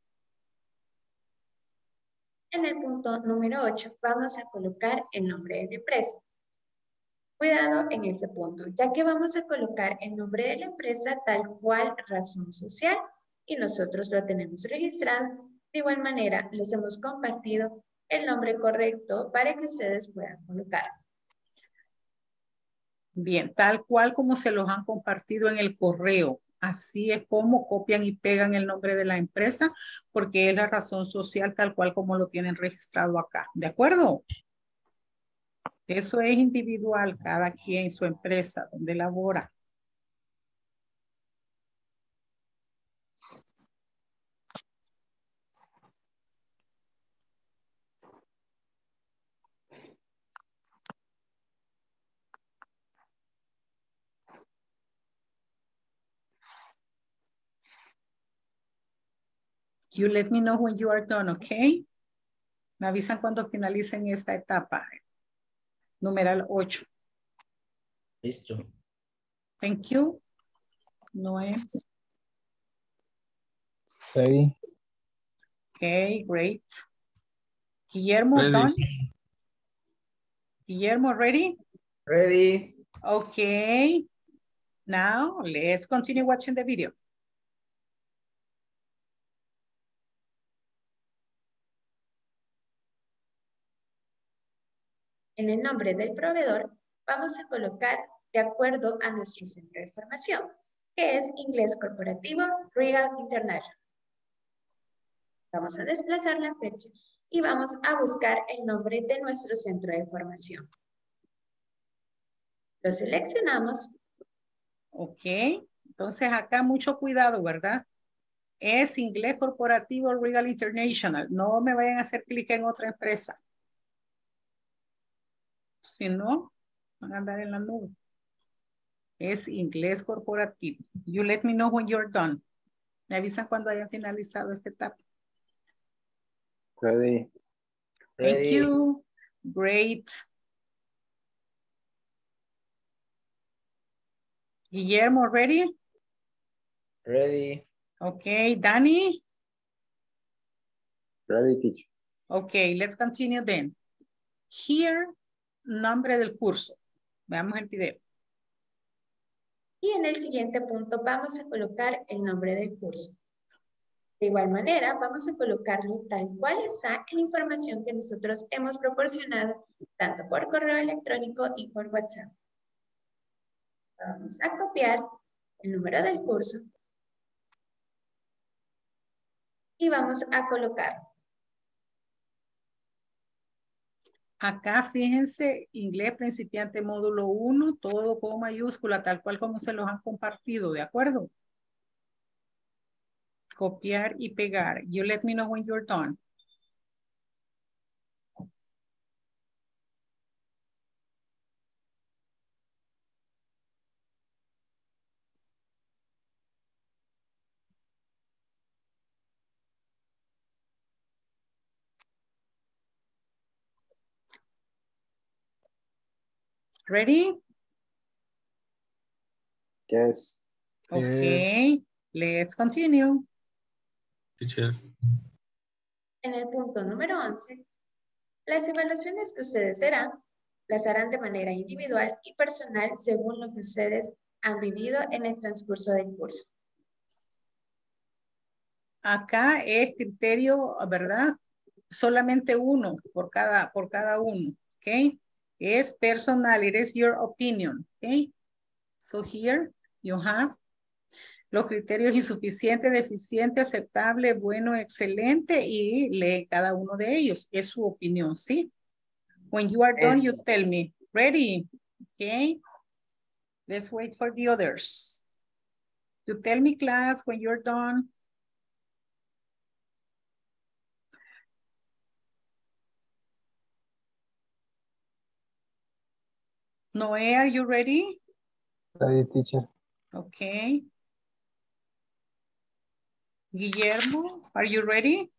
En el punto número ocho vamos a colocar el nombre de la empresa. Cuidado en ese punto, ya que vamos a colocar el nombre de la empresa tal cual razón social y nosotros lo tenemos registrado. De igual manera, les hemos compartido el nombre correcto para que ustedes puedan colocar. Bien, tal cual como se los han compartido en el correo. Así es como copian y pegan el nombre de la empresa, porque es la razón social tal cual como lo tienen registrado acá. ¿De acuerdo? Eso es individual, cada quien, su empresa, donde labora. You let me know when you are done, okay? Me avisan cuando finalicen esta etapa. Numeral ocho. Listo. Thank you. Noé. Ready. Okay, great. Guillermo, Ready. done? Guillermo, ready? Ready. Okay. Now, let's continue watching the video. En el nombre del proveedor, vamos a colocar de acuerdo a nuestro centro de formación, que es Inglés Corporativo Regal International. Vamos a desplazar la fecha y vamos a buscar el nombre de nuestro centro de formación. Lo seleccionamos. Ok, entonces acá mucho cuidado, ¿verdad? Es Inglés Corporativo Regal International. No me vayan a hacer clic en otra empresa. Si no, van a andar en la nube. Es Inglés Corporativo. You let me know when you're done. Me avisan cuando hayan finalizado esta etapa. Ready. Thank Ready. you. Great. Guillermo, ready? Ready. Okay, Danny? Ready, teacher. Okay, let's continue then. Here, nombre del curso. Veamos el video. Y en el siguiente punto vamos a colocar el nombre del curso. De igual manera, vamos a colocarlo tal cual está en la información que nosotros hemos proporcionado, tanto por correo electrónico y por WhatsApp. Vamos a copiar el número del curso y vamos a colocarlo. Acá, fíjense, inglés principiante módulo uno, todo con mayúscula, tal cual como se los han compartido, ¿de acuerdo? Copiar y pegar. You let me know when you're done. Ready? Yes. Okay, let's continue. Teacher. En el punto número once, las evaluaciones que ustedes harán, las harán de manera individual y personal según lo que ustedes han vivido en el transcurso del curso. Acá es criterio, ¿verdad? Solamente uno por cada, por cada uno, ¿ok? Es personal, it is your opinion, ¿ok? So here you have los criterios insuficiente, deficiente, aceptable, bueno, excelente y lee cada uno de ellos. Es su opinión, ¿sí? When you are done, you tell me. Ready? Okay. Let's wait for the others. You tell me, class, when you're done. Noé, are you ready? Ready, teacher. Okay. Guillermo, are you ready?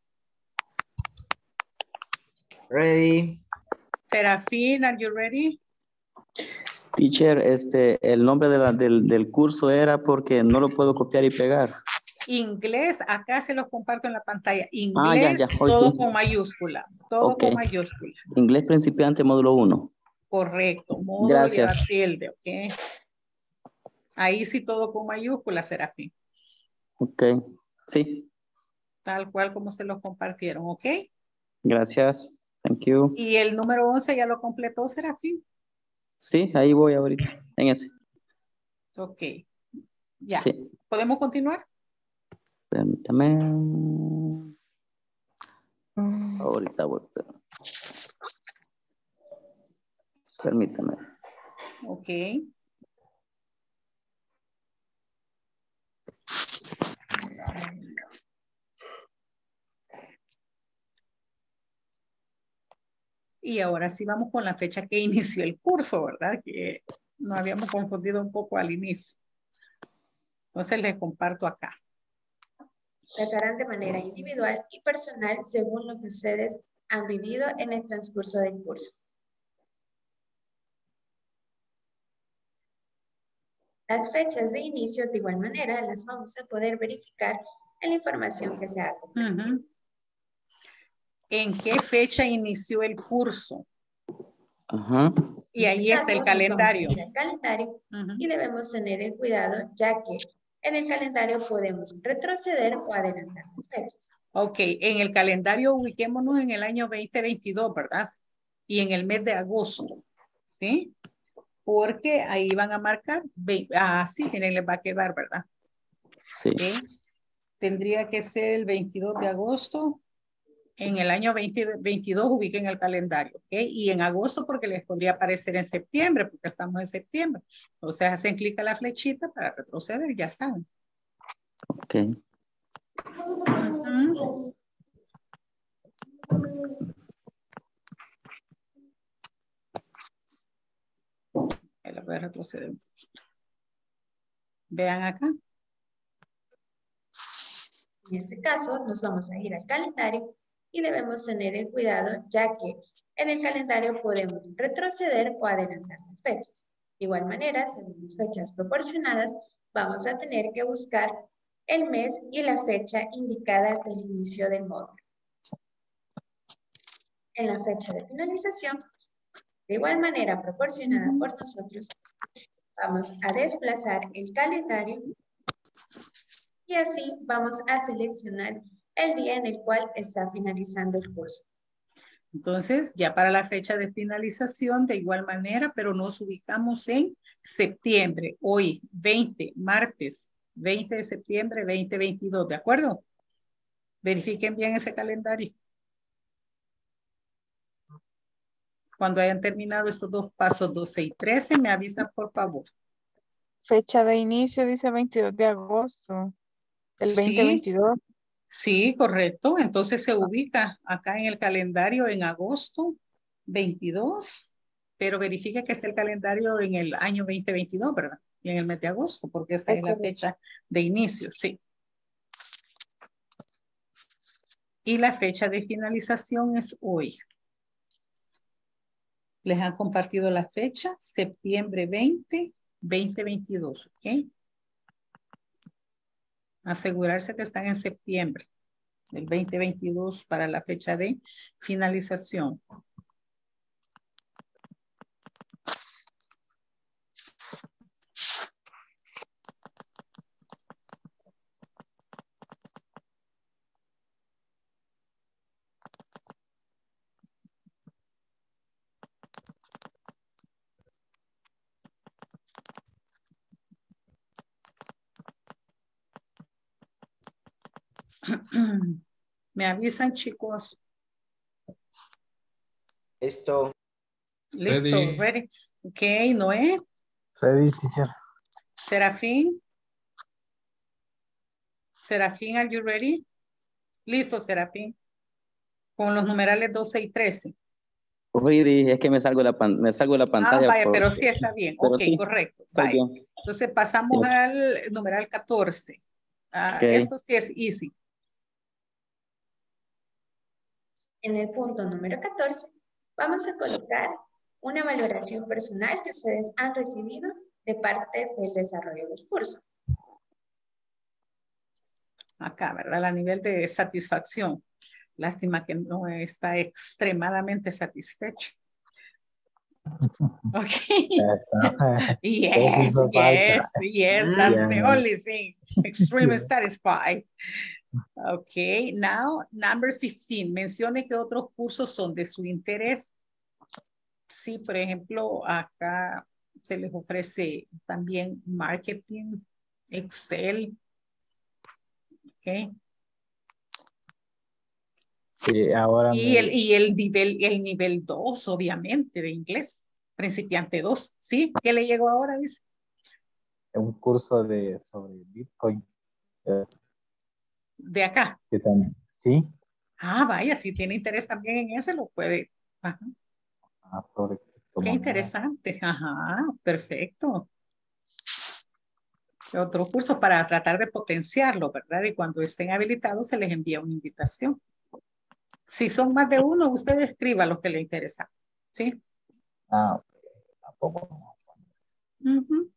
Ready. Serafín, are you ready? Teacher, este, el nombre de la, del, del curso era porque no lo puedo copiar y pegar. Inglés, acá se los comparto en la pantalla. Inglés, Ah, ya, ya, hoy todo sí. con mayúscula. Todo Ok. con mayúscula. Inglés principiante, módulo uno. Correcto. Módulo Gracias. lleva tilde, ok. Ahí sí todo con mayúscula, Serafín. Ok, sí. Tal cual como se los compartieron, ok. Gracias. Thank you. Y el número once ya lo completó, Serafín. Sí, ahí voy ahorita, en ese. Ok. Ya. Sí. ¿Podemos continuar? Permítame. Ahorita voy. Permítame. Ok. Y ahora sí vamos con la fecha que inició el curso, ¿verdad? Que nos habíamos confundido un poco al inicio. Entonces les comparto acá. Las harán de manera individual y personal según lo que ustedes han vivido en el transcurso del curso. Las fechas de inicio, de igual manera, las vamos a poder verificar en la información que se ha compartido. Uh-huh. ¿En qué fecha inició el curso? Ajá. Y ahí está el calendario. Nos vamos a ir al calendario uh-huh. y debemos tener el cuidado, ya que en el calendario podemos retroceder o adelantar las fechas. Ok, en el calendario ubiquémonos en el año veinte veintidós, ¿verdad? Y en el mes de agosto, ¿sí? Porque ahí van a marcar, ah, sí, miren, les va a quedar, ¿verdad? Sí. ¿Okay? Tendría que ser el veintidós de agosto. En el año veinte veintidós ubiquen el calendario, ¿ok? Y en agosto porque les podría aparecer en septiembre, porque estamos en septiembre. Entonces hacen clic a la flechita para retroceder, ya saben. Ok. Uh-huh. La voy a retroceder. Vean acá. En este caso nos vamos a ir al calendario y debemos tener el cuidado, ya que en el calendario podemos retroceder o adelantar las fechas. De igual manera, según las fechas proporcionadas, vamos a tener que buscar el mes y la fecha indicada del inicio del módulo. En la fecha de finalización, de igual manera proporcionada por nosotros, vamos a desplazar el calendario y así vamos a seleccionar el día en el cual está finalizando el curso. Entonces, ya para la fecha de finalización, de igual manera, pero nos ubicamos en septiembre, hoy, veinte, martes, veinte de septiembre, veinte veintidós, ¿de acuerdo? Verifiquen bien ese calendario. Cuando hayan terminado estos dos pasos, doce y trece, me avisan, por favor. Fecha de inicio dice veintidós de agosto del veinte veintidós. Sí, sí, correcto. Entonces se ubica acá en el calendario en agosto veintidós, pero verifique que esté el calendario en el año veinte veintidós, ¿verdad? Y en el mes de agosto, porque esa es, es la fecha de inicio, sí. Y la fecha de finalización es hoy. Les han compartido la fecha, septiembre veinte, veinte veintidós, ¿ok? Asegurarse que están en septiembre del veinte veintidós para la fecha de finalización. Me avisan, chicos. Listo. Listo, Ready. ready. Ok, Noé. Ready, teacher. Serafín. Serafín, are you ready? Listo, Serafín. Con los numerales doce y trece. Ready, es que me salgo de la, pan, me salgo de la pantalla. Ah, vaya, por... pero sí está bien. Pero Ok, sí, correcto. Vaya. Bien. Entonces pasamos Yes. al numeral catorce. Uh, Okay. Esto sí es easy. En el punto número catorce, vamos a colocar una valoración personal que ustedes han recibido de parte del desarrollo del curso. Acá, ¿verdad? A nivel de satisfacción. Lástima que no está extremadamente satisfecho. Okay. Yes, yes, yes, that's yeah. the only thing. Extremely satisfied. Okay, now number fifteen. Mencione que otros cursos son de su interés. Sí, por ejemplo, acá se les ofrece también marketing, Excel. Okay. Sí, ahora y, me... el, y el nivel el nivel dos, obviamente, de inglés. Principiante dos. ¿Sí? ¿Qué le llegó ahora? Dice. Un curso de sobre Bitcoin. De acá. Sí. Ah, vaya, si tiene interés también en ese, lo puede. Ajá. Ah, sobre Qué interesante. Ajá, perfecto. otro curso para tratar de potenciarlo, ¿verdad? Y cuando estén habilitados se les envía una invitación. Si son más de uno, usted escriba lo que le interesa, ¿sí? Ah, tampoco. Uh-huh.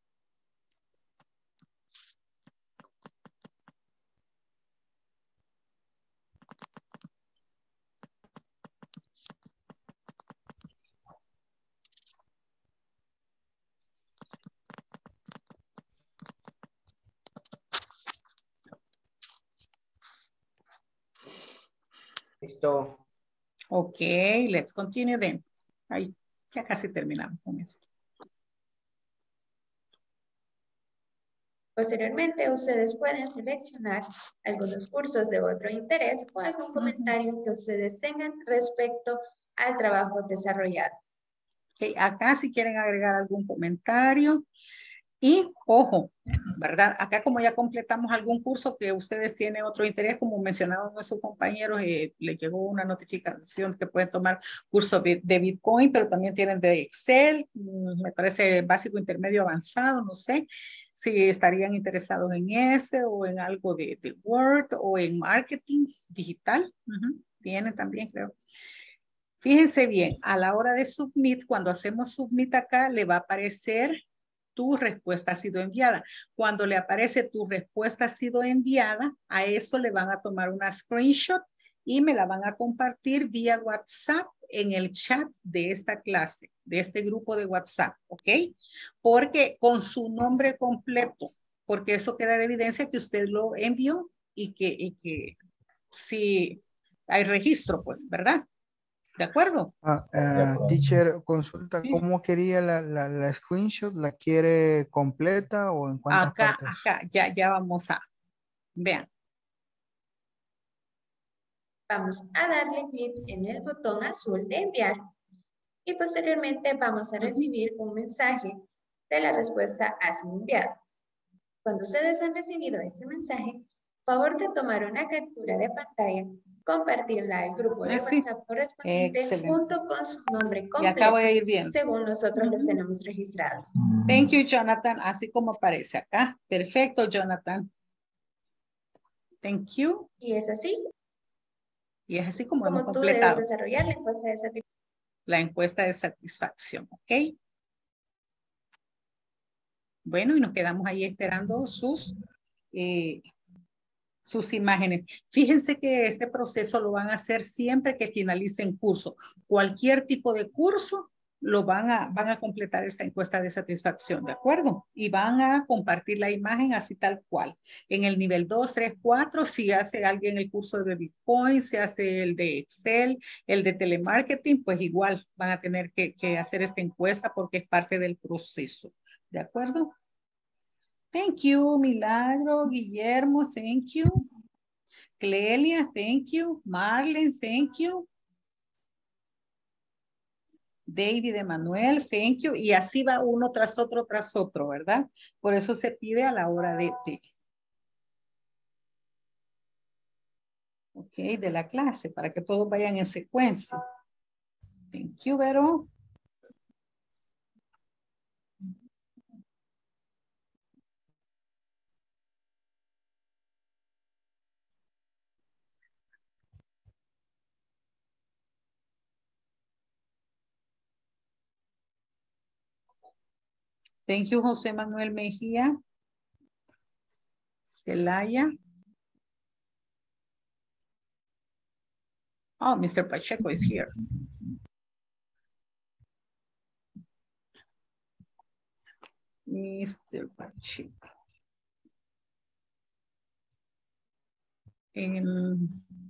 Listo. Ok, let's continue then. Ahí, ya casi terminamos con esto. Posteriormente, ustedes pueden seleccionar algunos cursos de otro interés o algún comentario que ustedes tengan respecto al trabajo desarrollado. Okay, acá si quieren agregar algún comentario. Y, ojo, ¿verdad? Acá como ya completamos algún curso que ustedes tienen otro interés, como mencionaron nuestros compañeros, eh, les llegó una notificación que pueden tomar curso de, de Bitcoin, pero también tienen de Excel, me parece básico, intermedio, avanzado, no sé si estarían interesados en ese o en algo de, de Word o en marketing digital. Uh-huh. Tienen también, creo. Fíjense bien, a la hora de submit, cuando hacemos submit acá, le va a aparecer tu respuesta ha sido enviada. Cuando le aparece tu respuesta ha sido enviada, a eso le van a tomar una screenshot y me la van a compartir vía WhatsApp en el chat de esta clase, de este grupo de WhatsApp, ¿ok? Porque con su nombre completo, porque eso queda de evidencia que usted lo envió y que, y que si hay registro, pues, ¿verdad? ¿De acuerdo? Ah, uh, teacher, consulta, sí. ¿Cómo quería la, la, la screenshot? ¿La quiere completa o en cuántas acá, partes? Acá, ya, ya vamos a, vean. Vamos a darle clic en el botón azul de enviar y posteriormente vamos a recibir un mensaje de la respuesta ha sido enviada. Cuando ustedes han recibido ese mensaje, favor de tomar una captura de pantalla, compartirla al grupo de sí. WhatsApp correspondiente Excelente. Junto con su nombre completo, y acá voy a ir viendo. Según nosotros los tenemos registrados. Thank you, Jonathan. Así como aparece acá. Perfecto, Jonathan. Thank you. Y es así. Y es así como, como hemos tú completado. debes desarrollar la encuesta de satisfacción. La encuesta de satisfacción, ¿ok? Bueno, y nos quedamos ahí esperando sus, eh, sus imágenes. Fíjense que este proceso lo van a hacer siempre que finalicen curso. Cualquier tipo de curso lo van a, van a completar esta encuesta de satisfacción, ¿de acuerdo? Y van a compartir la imagen así tal cual. En el nivel dos, tres, cuatro, si hace alguien el curso de Bitcoin, si hace el de Excel, el de telemarketing, pues igual van a tener que, que hacer esta encuesta porque es parte del proceso, ¿de acuerdo? Thank you, Milagro, Guillermo, thank you. Clelia, thank you. Marlene, thank you. David Emanuel, thank you. Y así va uno tras otro, tras otro, ¿verdad? Por eso se pide a la hora de, de, okay, de la clase, para que todos vayan en secuencia. Thank you, Vero. Thank you, José Manuel Mejía. Celaya. Oh, Mister Pacheco is here. Mister Pacheco. Um,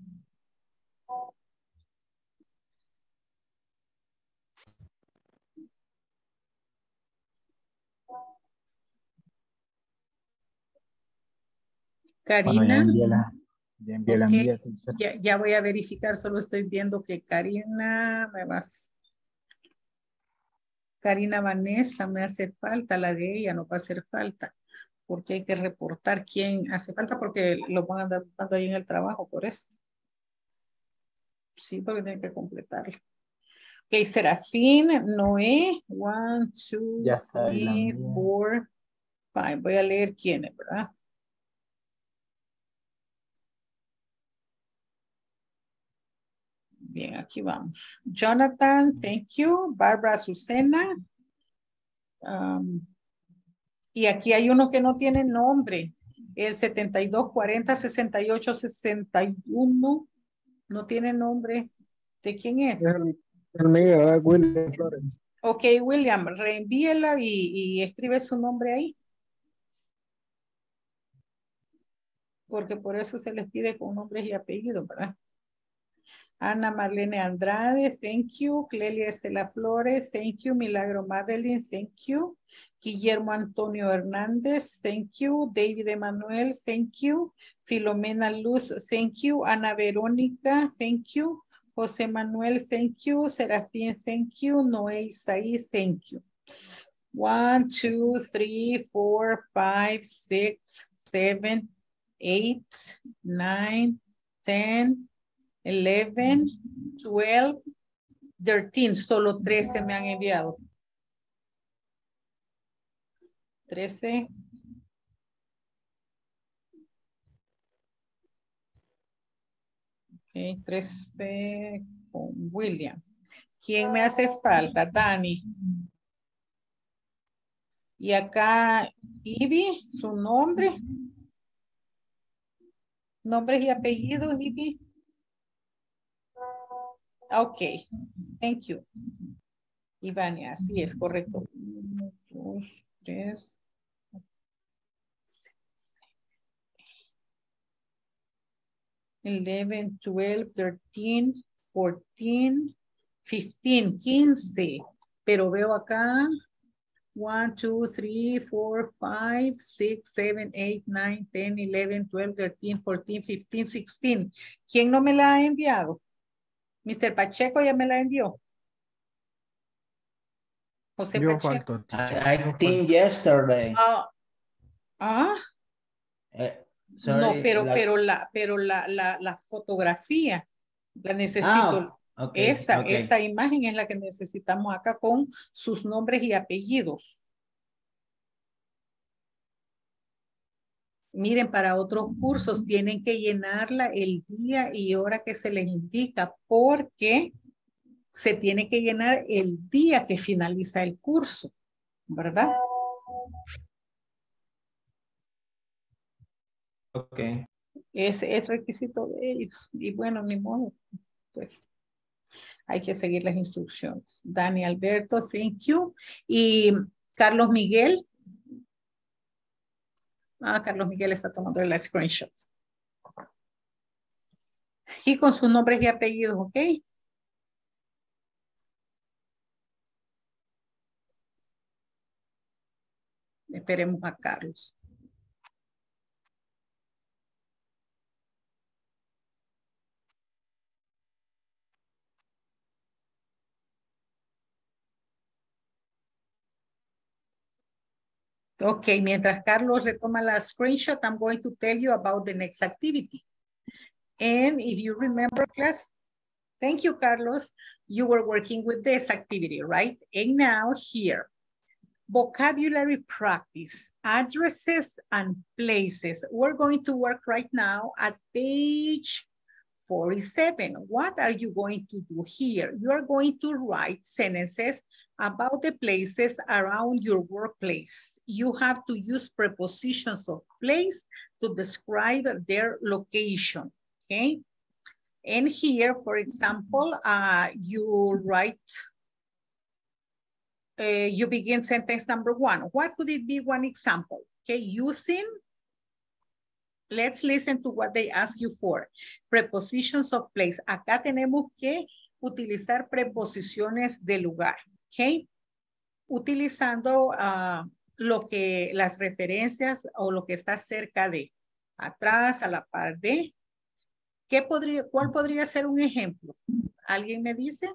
Karina. Bueno, ya envié la, ya envié la Okay. envía, Ya, ya voy a verificar, solo estoy viendo que Karina me vas. Karina Vanessa me hace falta, la de ella no va a hacer falta, porque hay que reportar quién hace falta, porque lo van a andar buscando ahí en el trabajo por esto. Sí, porque tienen que completarlo. Ok, Serafín, Noé, one, two, ya está, three, four, Fine, voy a leer quién es, ¿verdad? Bien, aquí vamos. Jonathan, thank you. Barbara Azucena. Um, y aquí hay uno que no tiene nombre. El setenta y dos cuarenta sesenta y ocho sesenta y uno. No tiene nombre. ¿De quién es? El, el mío es William Flores. Ok, William, reenvíela y, y escribe su nombre ahí. Porque por eso se les pide con nombres y apellidos, ¿verdad? Ana Marlene Andrade, thank you. Clelia Estela Flores, thank you. Milagro Madeline, thank you. Guillermo Antonio Hernández, thank you. David Emanuel, thank you. Filomena Luz, thank you. Ana Verónica, thank you. José Manuel, thank you. Serafín, thank you. Noé Isaí, thank you. One, two, three, four, five, six, seven, eight, nine, ten, eleven, twelve, thirteen. Solo trece me han enviado. trece. Okay, trece con William. ¿Quién me hace falta? Dani. Y acá, Ivy, su nombre. Nombres y apellidos, Ivy. Ok, thank you. Ivania, así es, correcto. Uno, dos, tres. eleven, twelve, thirteen, fourteen, fifteen, quince. Pero veo acá one, two, three, four, five, six, seven, eight, nine, ten, eleven, twelve, thirteen, fourteen, fifteen, sixteen. ¿Quién no me la ha enviado? mister Pacheco ya me la envió. José Yo Pacheco. falto, teacher. I, I Yo think falto. yesterday. Ah, ah, Eh, no, sorry, pero, la- pero, la, pero la, la, la fotografía la necesito. Ah, ok, esa, ok. esa imagen es la que necesitamos acá con sus nombres y apellidos. Miren, para otros cursos tienen que llenarla el día y hora que se les indica, porque se tiene que llenar el día que finaliza el curso, ¿verdad? Ok. Es, es requisito de ellos. Y bueno, ni modo, pues hay que seguir las instrucciones. Dani Alberto, thank you. Y Carlos Miguel. Ah, Carlos Miguel está tomando la screenshot. Y con sus nombres y apellidos, ¿ok? Esperemos a Carlos. Ok, mientras Carlos retoma la screenshot, I'm going to tell you about the next activity. And if you remember, class, thank you, Carlos. You were working with this activity, right? And now here, vocabulary practice, addresses and places. We're going to work right now at page forty-seven. What are you going to do here? You are going to write sentences about the places around your workplace. You have to use prepositions of place to describe their location, okay? And here, for example, uh, you write, uh, you begin sentence number one. What could it be one example? Okay, using, let's listen to what they ask you for. Prepositions of place. Acá tenemos que utilizar preposiciones de lugar, okay? Utilizando uh, lo que, las referencias o lo que está cerca de, atrás, a la par de. ¿Qué podría, ¿Cuál podría ser un ejemplo? ¿Alguien me dice?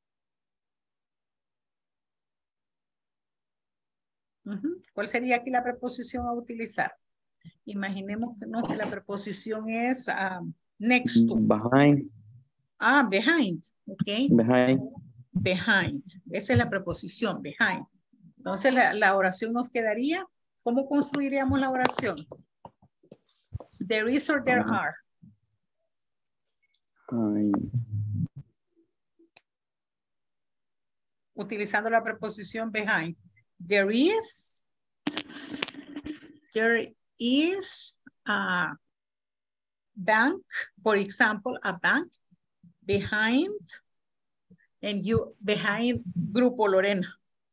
Uh-huh. ¿Cuál sería aquí la preposición a utilizar? Imaginemos que, no, que la preposición es um, next to. Behind. Ah, behind, ok. Behind. Behind, esa es la preposición, behind. Entonces la, la oración nos quedaría, ¿Cómo construiríamos la oración? There is or there are. Ay, Utilizando la preposición behind. There is, there is a bank, for example, a bank behind, and you behind Grupo Lorena.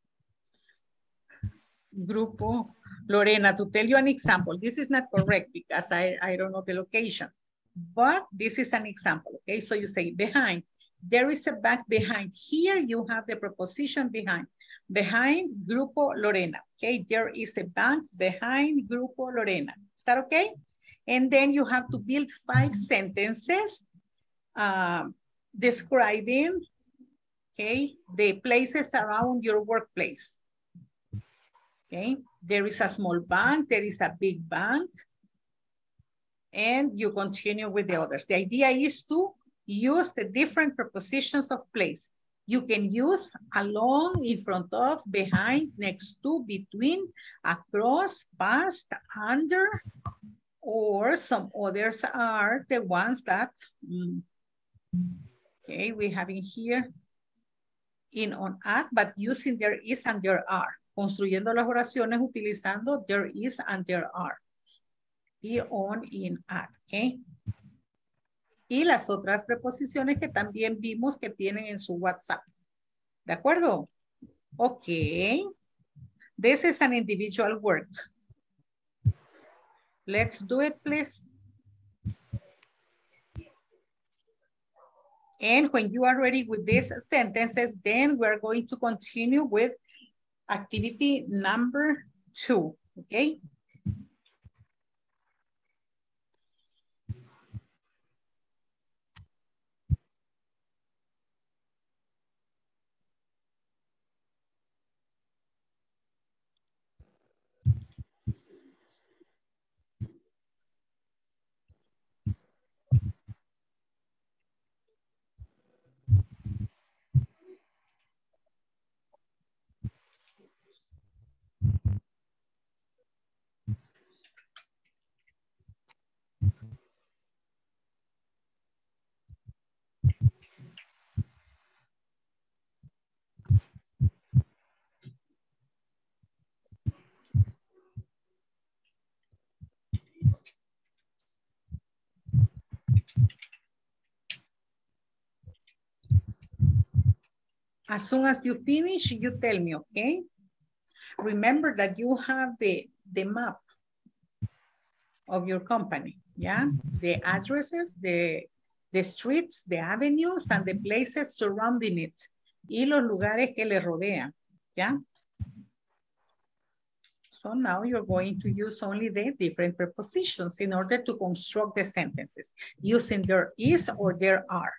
Grupo Lorena, to tell you an example, this is not correct because I, I don't know the location, but this is an example, okay? So you say behind, there is a bank behind. Here you have the preposition behind. Behind Grupo Lorena, okay? There is a bank behind Grupo Lorena. Is that okay? And then you have to build five sentences uh, describing, okay, the places around your workplace. Okay, there is a small bank, there is a big bank, and you continue with the others. The idea is to use the different prepositions of place. You can use along, in front of, behind, next to, between, across, past, under, or some others are the ones that, mm, okay, we have in here, in, on, at, but using there is and there are. Construyendo las oraciones utilizando there is and there are. Y on, in, at, ¿ok? Y las otras preposiciones que también vimos que tienen en su WhatsApp. ¿De acuerdo? Ok. This is an individual work. Let's do it, please. And when you are ready with these sentences, then we're going to continue with activity number two, okay? As soon as you finish, you tell me, okay? Remember that you have the, the map of your company, yeah? The addresses, the, the streets, the avenues, and the places surrounding it. Y los lugares que le rodean, yeah? So now you're going to use only the different prepositions in order to construct the sentences using there is or there are.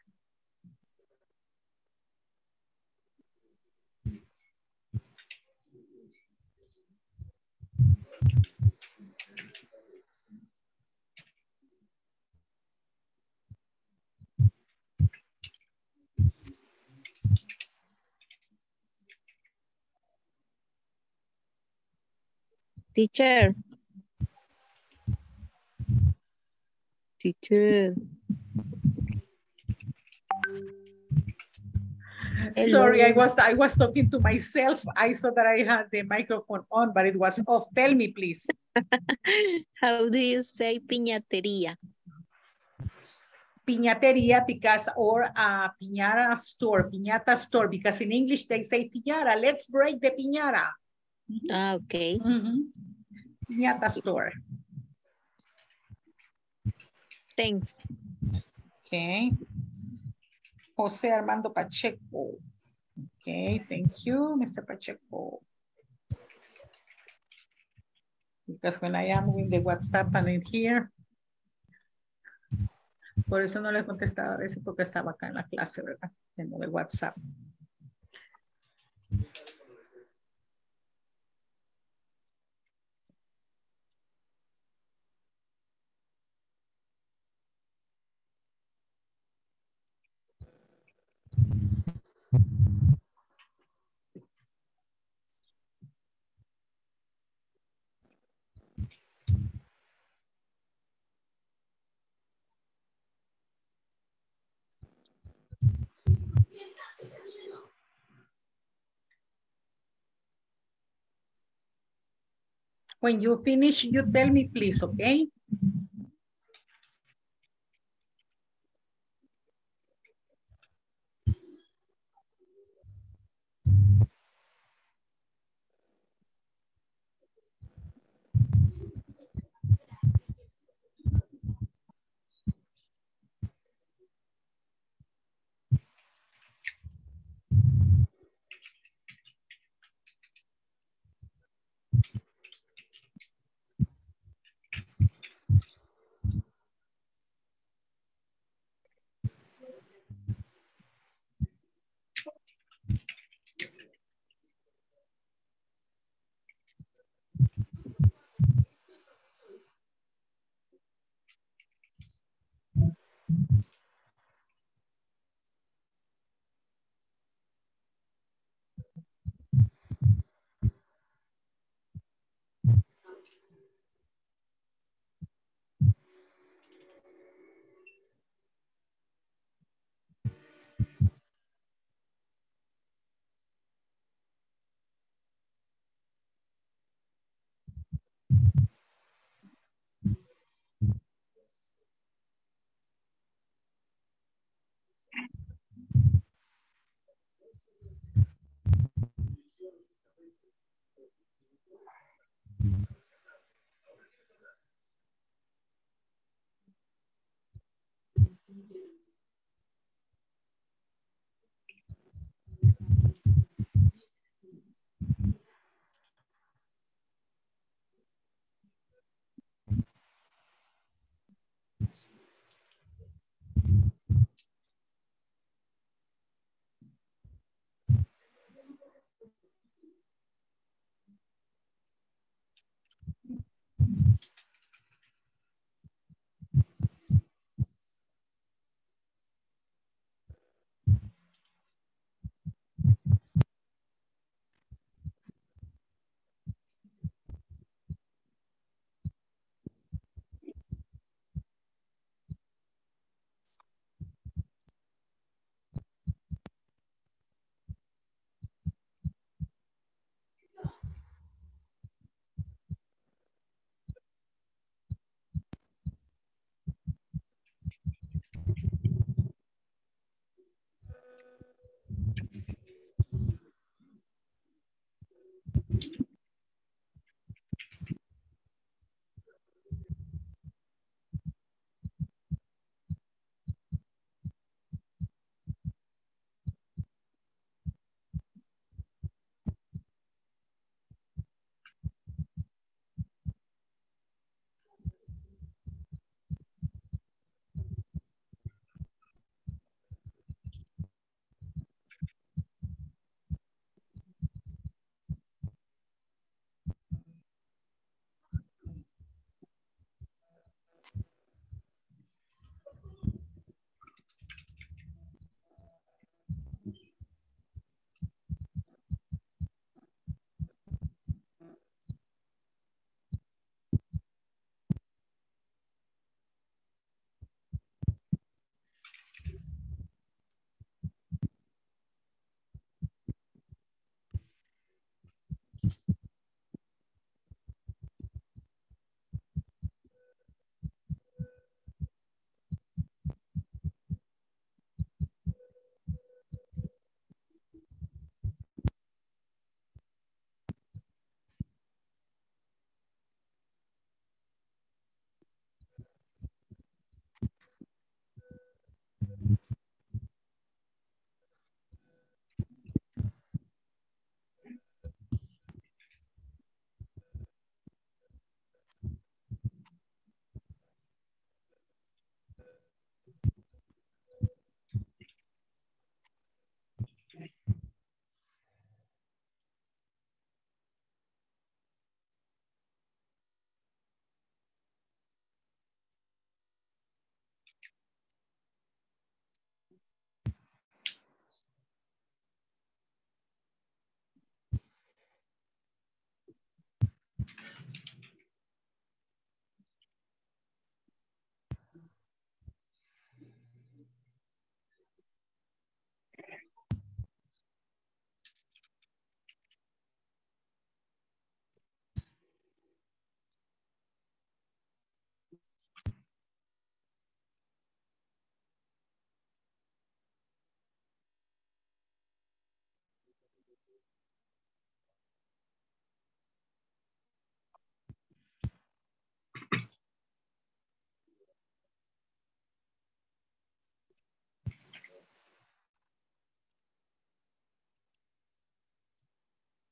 Teacher. Teacher. Sorry, I was I was talking to myself. I saw that I had the microphone on, but it was off. Tell me, please. How do you say piñatería? Piñatería, because or a piñata store, piñata store, because in English they say piñata. Let's break the piñata. Mm-hmm. Ah, okay. Mm-hmm. Piñata store. Thanks. Okay. Jose Armando Pacheco. Okay, thank you, Mister Pacheco. Because when I am in the WhatsApp and in here, por eso no le contestaba a veces porque estaba acá en la clase, ¿verdad? En el WhatsApp. When you finish, you tell me, please, okay?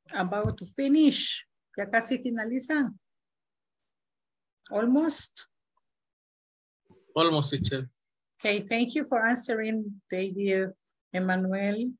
About to finish. Ya casi finalizan. Almost. Almost, teacher. Okay, thank you for answering, David, Emmanuel.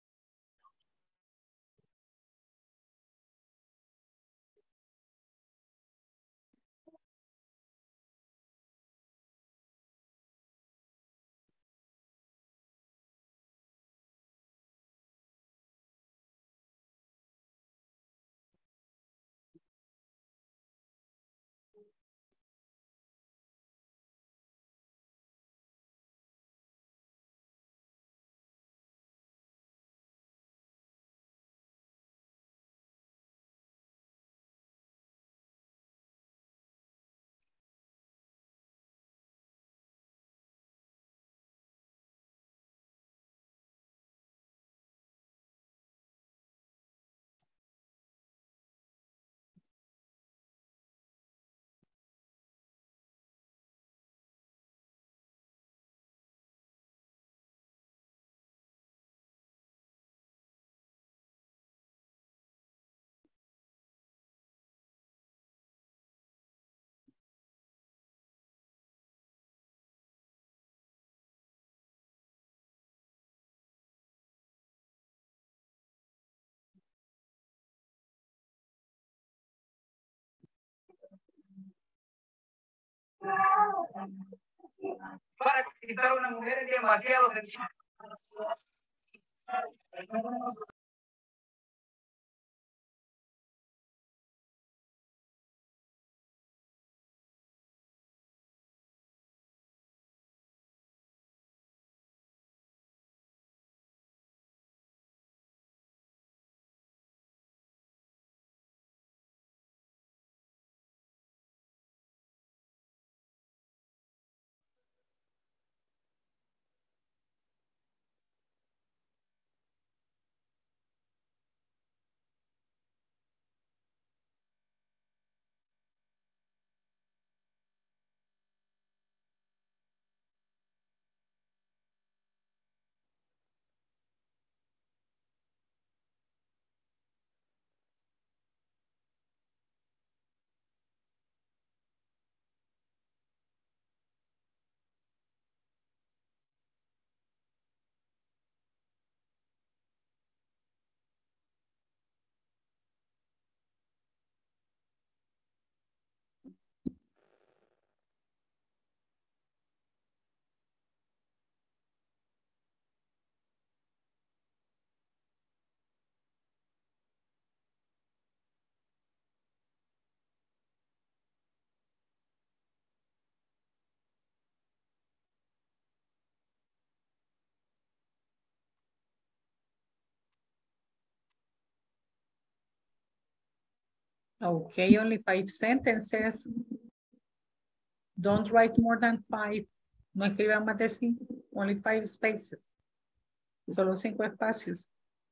Para quitar a una mujer es demasiado sencillo. Okay, only five sentences. Don't write more than five. No escriban más de cinco. Only five spaces. Solo cinco espacios.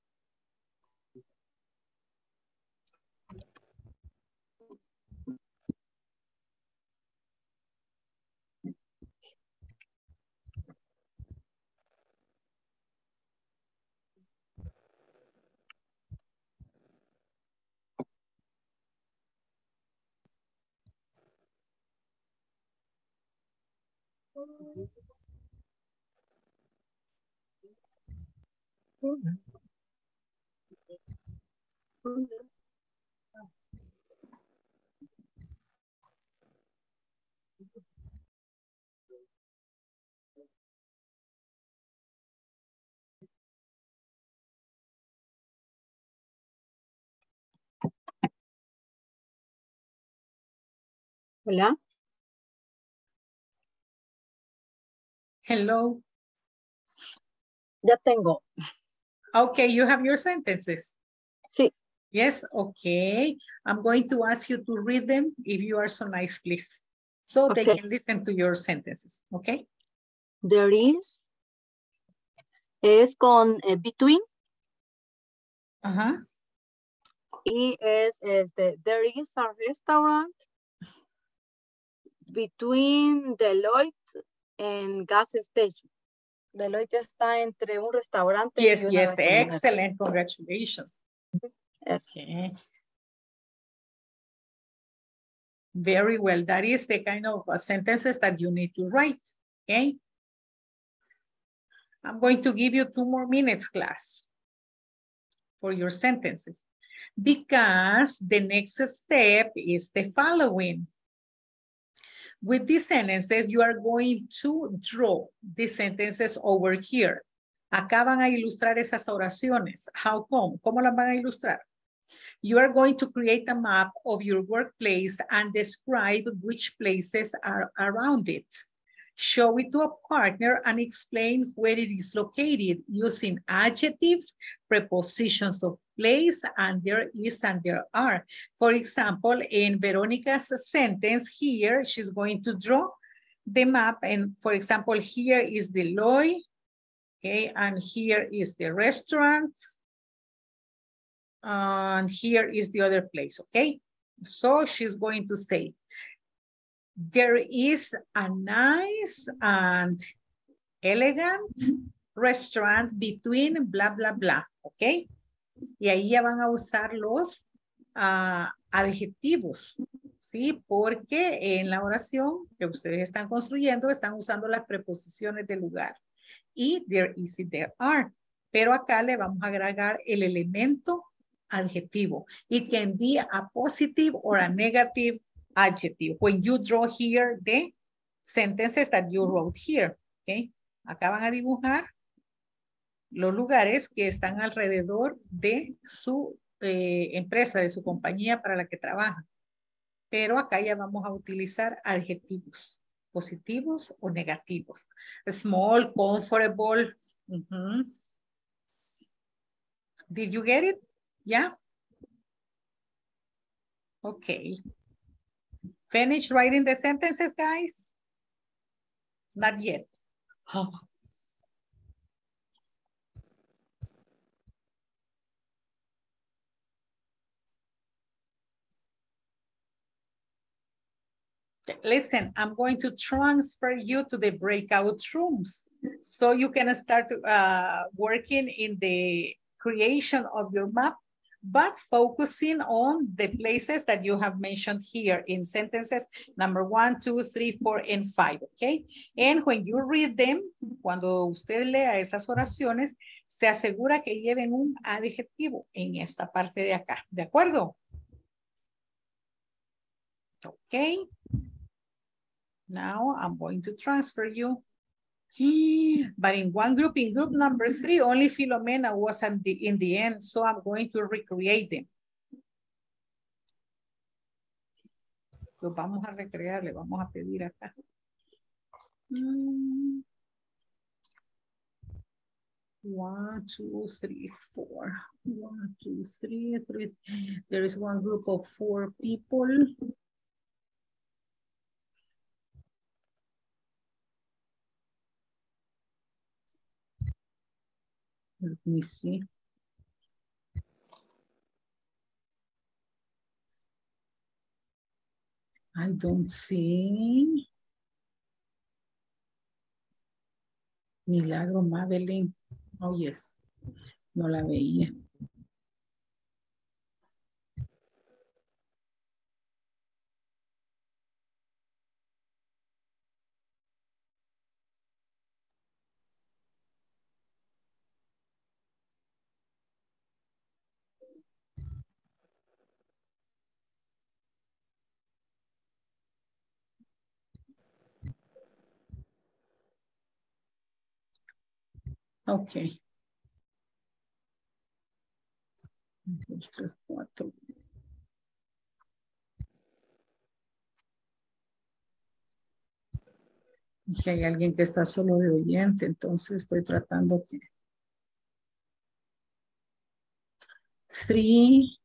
Hola. Hello. Ya tengo. Okay, you have your sentences? Sí. Yes, okay. I'm going to ask you to read them if you are so nice, please. So Okay. they can listen to your sentences, okay? There is. Es con eh, between. Ajá. Y es este, there is a restaurant between Deloitte and gas station. Deloitte está entre un restaurante Yes, y una yes, gasolinera. excellent. Congratulations. Okay. Very well. That is the kind of uh, sentences that you need to write. Okay. I'm going to give you two more minutes, class, for your sentences, because the next step is the following. With these sentences, you are going to draw the sentences over here. Acá van a ilustrar esas oraciones. How come? ¿Cómo las van a ilustrar? You are going to create a map of your workplace and describe which places are around it. Show it to a partner and explain where it is located using adjectives, prepositions of place, and there is and there are. For example, in Veronica's sentence here, she's going to draw the map. And for example, here is the Deloitte, okay, and here is the restaurant. And here is the other place, okay? So she's going to say, there is a nice and elegant restaurant between blah, blah, blah, okay? Y ahí ya van a usar los uh, adjetivos, ¿sí? Porque en la oración que ustedes están construyendo están usando las preposiciones del lugar. Y there is y there are. Pero acá le vamos a agregar el elemento adjetivo. It can be a positive or a negative adjective. When you draw here the sentences that you wrote here, okay? Acá van a dibujar los lugares que están alrededor de su eh, empresa, de su compañía para la que trabaja. Pero acá ya vamos a utilizar adjetivos positivos o negativos. Small, comfortable. Uh-huh. Did you get it? Yeah? Okay. Finish writing the sentences, guys? Not yet. Oh. Listen, I'm going to transfer you to the breakout rooms so you can start uh, working in the creation of your map, but focusing on the places that you have mentioned here in sentences number one, two, three, four, and five, okay? And when you read them, cuando usted lea esas oraciones, se asegura que lleven un adjetivo en esta parte de acá, ¿de acuerdo? Okay. Now I'm going to transfer you. But in one group, in group number three, only Filomena was in the, in the end, so I'm going to recreate them. Pues vamos a recrearle, vamos a pedir acá. Mm. One, two, three, four. One, two, three, three. There is one group of four people. Let me see. I don't see. Milagro Madeline. Oh, yes. No la veía. Okay. Dos, tres, cuatro. Y hay alguien que está solo de oyente, entonces estoy tratando que... Three,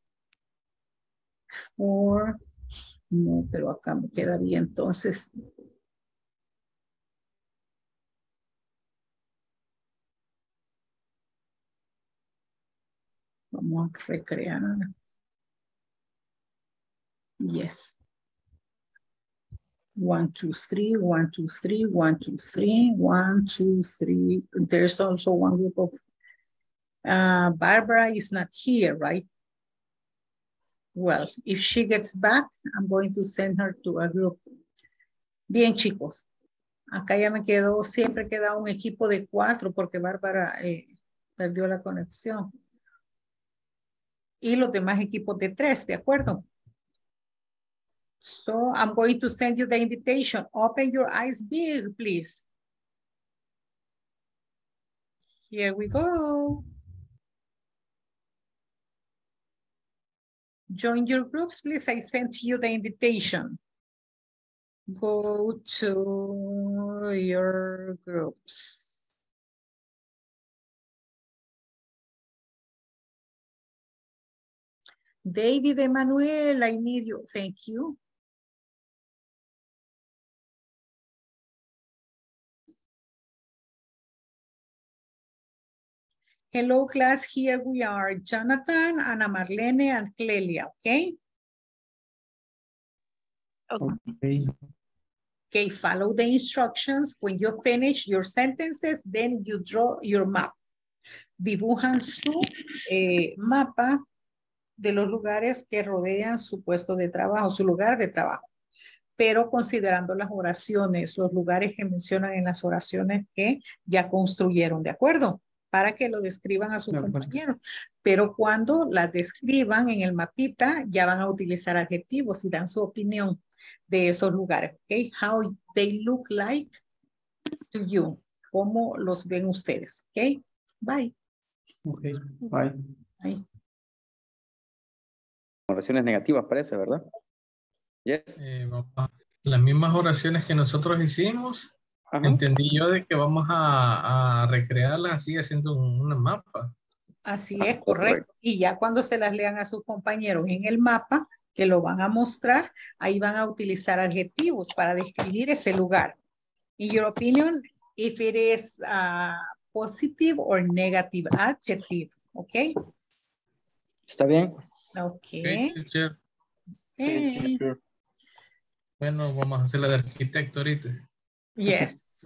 four, no, pero acá me queda bien, entonces... Vamos a recrear. Yes. One, two, three, one, two, three, one, two, three, one, two, three. There's also one group of, uh, Barbara is not here, right? Well, if she gets back, I'm going to send her to a group. Bien, chicos. Acá ya me quedó, siempre queda un equipo de cuatro porque Bárbara eh, perdió la conexión. Y los demás equipos de tres, ¿de acuerdo? So, I'm going to send you the invitation. Open your eyes big, please. Here we go. Join your groups, please. I sent you the invitation. Go to your groups. David Emanuel, I need you. Thank you. Hello, class. Here we are. Jonathan, Ana Marlene, and Clelia, okay? Okay. Okay, follow the instructions. When you finish your sentences, then you draw your map. Dibujan su eh, mapa de los lugares que rodean su puesto de trabajo, su lugar de trabajo. Pero considerando las oraciones, los lugares que mencionan en las oraciones que ya construyeron, ¿de acuerdo? Para que lo describan a sus compañeros. Pero cuando las describan en el mapita, ya van a utilizar adjetivos y dan su opinión de esos lugares. ¿Ok? How they look like to you. ¿Cómo los ven ustedes? ¿Ok? Bye. Ok, bye. Bye. Oraciones negativas parece, ¿verdad? Yes. Eh, papá, las mismas oraciones que nosotros hicimos, Ajá. entendí yo de que vamos a, a recrearlas así haciendo un, un mapa. Así es, correcto. Y ya cuando se las lean a sus compañeros en el mapa, que lo van a mostrar, ahí van a utilizar adjetivos para describir ese lugar. In your opinion, if it is uh, positive or negative adjective, ¿ok? ¿Está bien? Ok. Okay, teacher. Okay. Bueno, vamos a hacer la de arquitecto ahorita. Yes.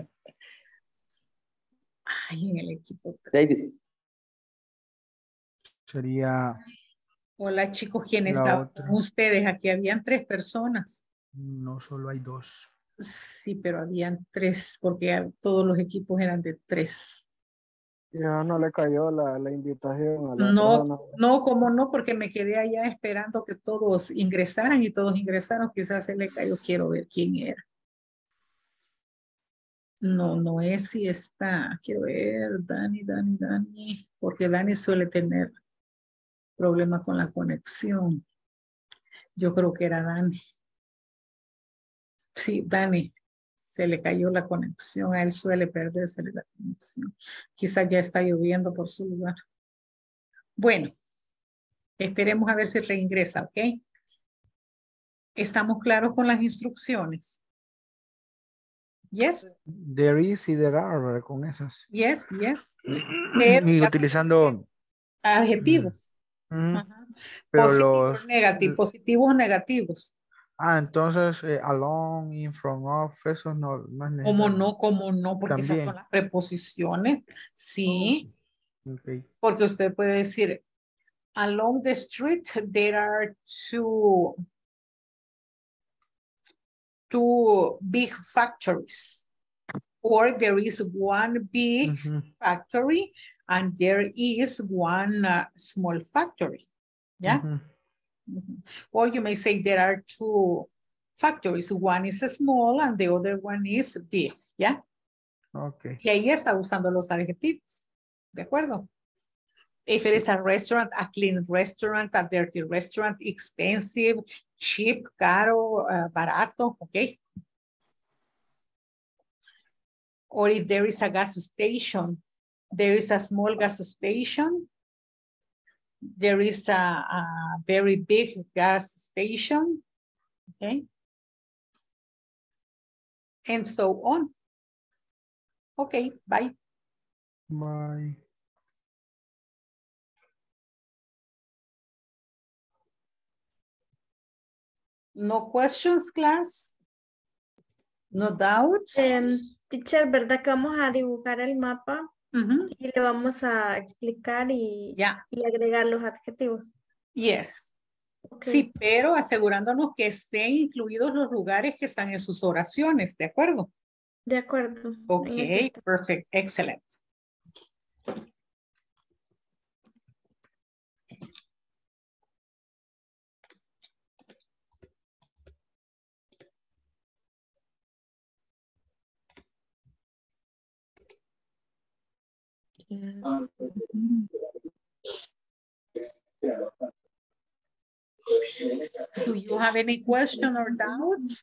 Ay, en el equipo. David. Sería... Hola, chicos, ¿quién La está otra. con ustedes? Aquí habían tres personas. No, solo hay dos. Sí, pero habían tres, porque todos los equipos eran de tres. Ya no le cayó la, la invitación a la No, persona. no, como no, porque me quedé allá esperando que todos ingresaran y todos ingresaron. Quizás se le cayó, quiero ver quién era. No, no es si está. Quiero ver, Dani, Dani, Dani, porque Dani suele tener problemas con la conexión. Yo creo que era Dani. Sí, Dani, se le cayó la conexión. A él suele perderse la conexión. Quizás ya está lloviendo por su lugar. Bueno, esperemos a ver si reingresa, ¿ok? ¿Estamos claros con las instrucciones? Yes. There is y there are, ¿verdad? Con esas. Yes, yes. Pero Y ya utilizando... adjetivos. Mm, Ajá. pero Positivos, los... negativos, positivos o negativos. Ah, entonces, eh, along, in front of, eso no, no es necesario. ¿Cómo no? ¿Cómo no? Porque esas También. son las preposiciones. Sí. Okay. Porque usted puede decir, along the street there are two, two big factories. Or there is one big Mm-hmm. factory and there is one uh, small factory. Yeah. Mm-hmm. Mm-hmm. Or you may say there are two factories. One is small and the other one is big. Yeah. Okay. Y ahí está usando los adjetivos. ¿De acuerdo? If it is a restaurant, a clean restaurant, a dirty restaurant, expensive, cheap, caro, uh, barato, okay? Or if there is a gas station, there is a small gas station, there is a, a very big gas station, okay? And so on. Okay, bye. Bye. No questions, class? No doubts? Um, teacher, ¿verdad que vamos a dibujar el mapa? Uh-huh. Y le vamos a explicar y, yeah. y agregar los adjetivos. Yes. Sí, pero asegurándonos que estén incluidos los lugares que están en sus oraciones, ¿de acuerdo? De acuerdo. Ok, En eso está. perfect, excellent. Do you have any question or doubts?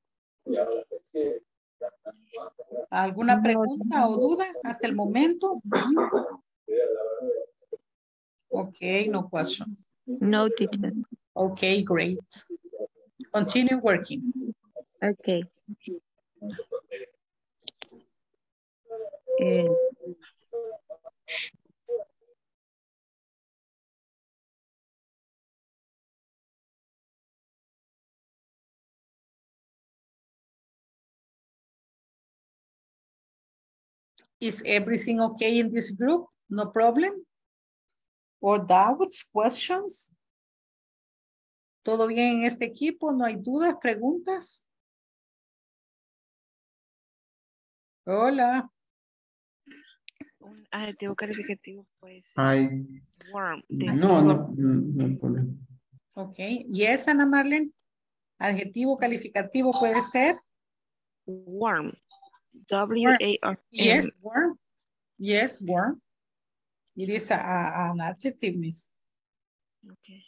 ¿Alguna pregunta o duda hasta el momento? Okay, no questions. No, teacher. Okay, great. Continue working. Okay. Eh, Is everything okay in this group? No problem? Or doubts, questions? ¿Todo bien en este equipo? ¿No hay dudas, preguntas? Hola. Un adjetivo calificativo puede ser Ay, warm. de- no, no, no, no hay problema. Ok. Yes, Ana Marlene. Adjetivo calificativo puede ser. Warm. W Warm. A R M. Yes, warm. Yes, warm. It is a, a- an adjective, miss. Okay.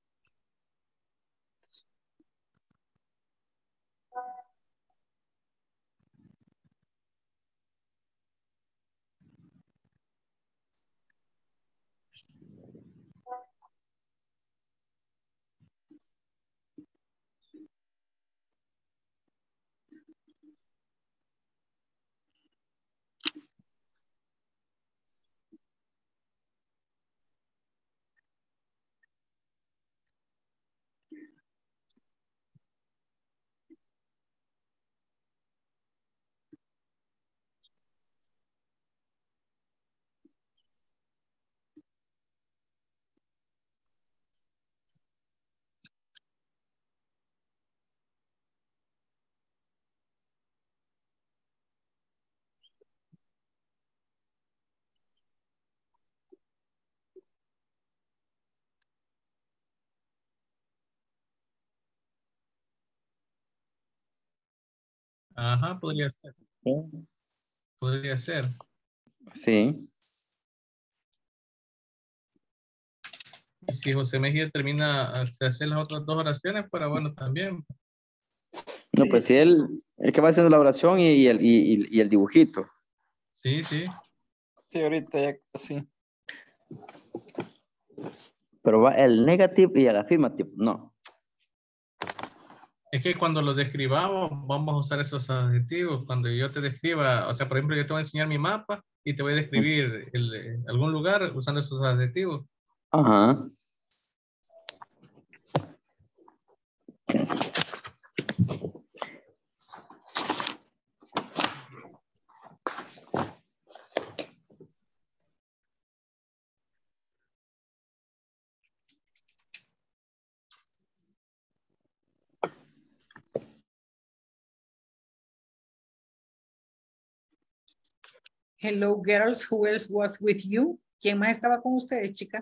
Ajá, podría ser. Sí. Podría ser. Sí. Y si José Mejía termina de hacer las otras dos oraciones, fuera bueno también. No, pues si él, el que va haciendo la oración y, y el, y, y el dibujito. Sí, sí. Sí, ahorita ya casi. Pero va el negative y el affirmative, no. Es que cuando lo describamos, vamos a usar esos adjetivos. Cuando yo te describa, o sea, por ejemplo, yo te voy a enseñar mi mapa y te voy a describir el, eh, algún lugar usando esos adjetivos. Ajá. Hello, girls. Who else was with you? ¿Quién más estaba con ustedes, chica?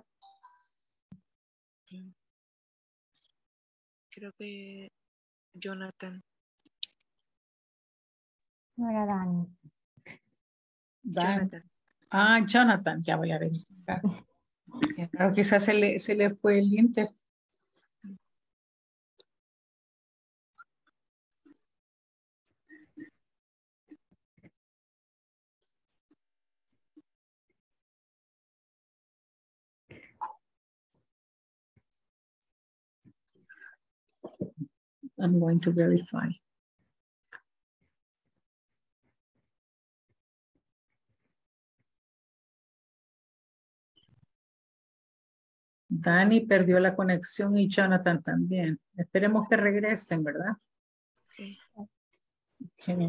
Creo que Jonathan. No era Dani. Dan. Jonathan. Ah, Jonathan. Ya voy a verificar. Claro, quizás se le, se le fue el inter. I'm going to verify. Dani perdió la conexión y Jonathan también. Esperemos que regresen, ¿verdad? Sí. Okay.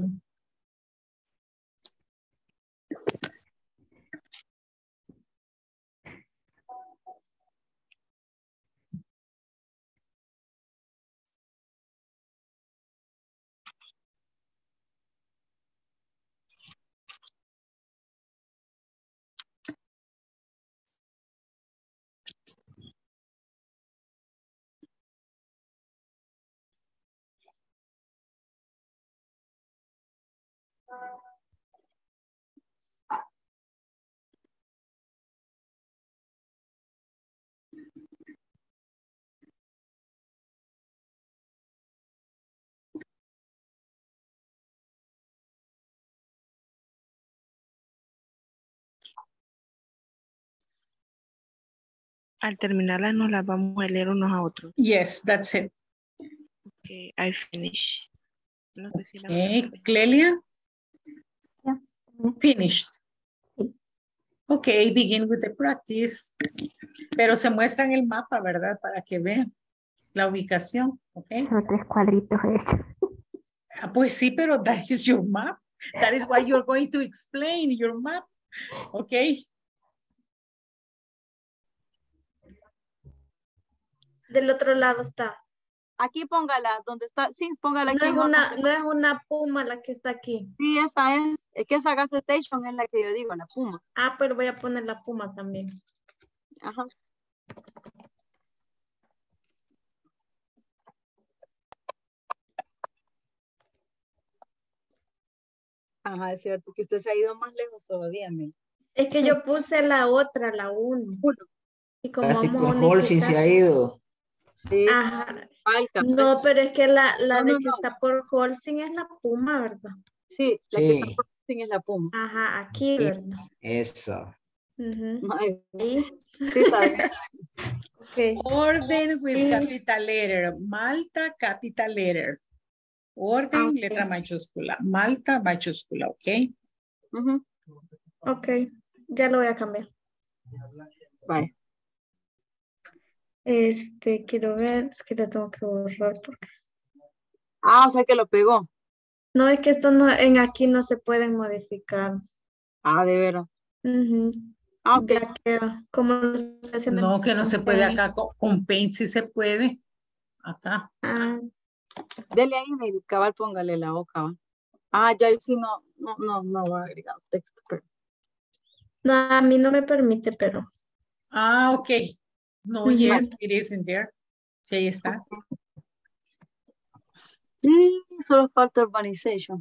Al terminarlas nos las vamos a leer unos a otros. Yes, that's it. Okay, I finish. No sé si la Okay, Clelia? Yeah. Finished. Okay, begin with the practice. Pero se muestra en el mapa, ¿verdad? Para que vean la ubicación, okay? Son tres cuadritos hechos. Ah, pues sí, pero that is your map. That is why you're going to explain your map, okay? Del otro lado está. Aquí póngala, donde está, sí, póngala No aquí. es, en una, orden. no es una puma la que está aquí. Sí, esa es, es que esa gas station es la que yo digo, la puma. Ah, pero voy a poner la puma también. Ajá. Ajá, es cierto que usted se ha ido más lejos todavía, Mel. Es que yo puse la otra, la uno. Y como Casi vamos a por Holcim se unificar. ha ido. Sí. Ajá. Falca, No, pero es que la, la No, de no, que no. está por Holcim es la puma, ¿verdad? Sí, la que está Sí, por fin es la puma. Ajá, aquí, ¿verdad? eso. Ujú. Ay, Ahí. sí, está bien. Ok. Orden with Y- capital letter. Malta, capital letter. Orden, Ah, ok. letra mayúscula. Malta, mayúscula, ¿ok? Ujú. Ok, ya lo voy a cambiar. Vale. Este, quiero ver, es que le tengo que borrar porque... Ah, o sea que lo pegó. No, es que esto no, en aquí no se pueden modificar. Ah, de veras. Ujú. Ah, ok. Ya queda, como lo estoy haciendo No, en que no se puede Paint. acá con, con Paint, sí se puede. Acá. Ah, Dele ahí, Mel, cabal, póngale la O, cabal. Ah, ya ahí sí no, no, no, no va a agregar texto, pero. no, a mí no me permite, pero... Ah, ok. No, Ujú. yes, it is in there. Sí, ahí está. Y solo falta urbanization.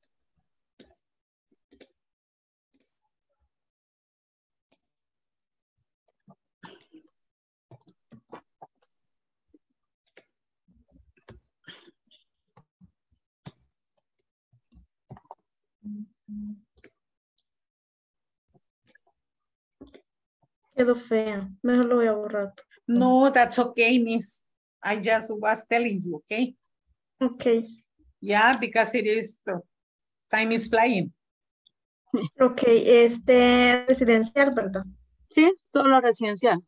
Quedó fea. Mejor lo voy a borrar. No, that's okay, miss. I just was telling you, okay? Ok, Yeah, because it is, uh, time is flying. ok, este residencial, ¿verdad? Sí, solo residencial.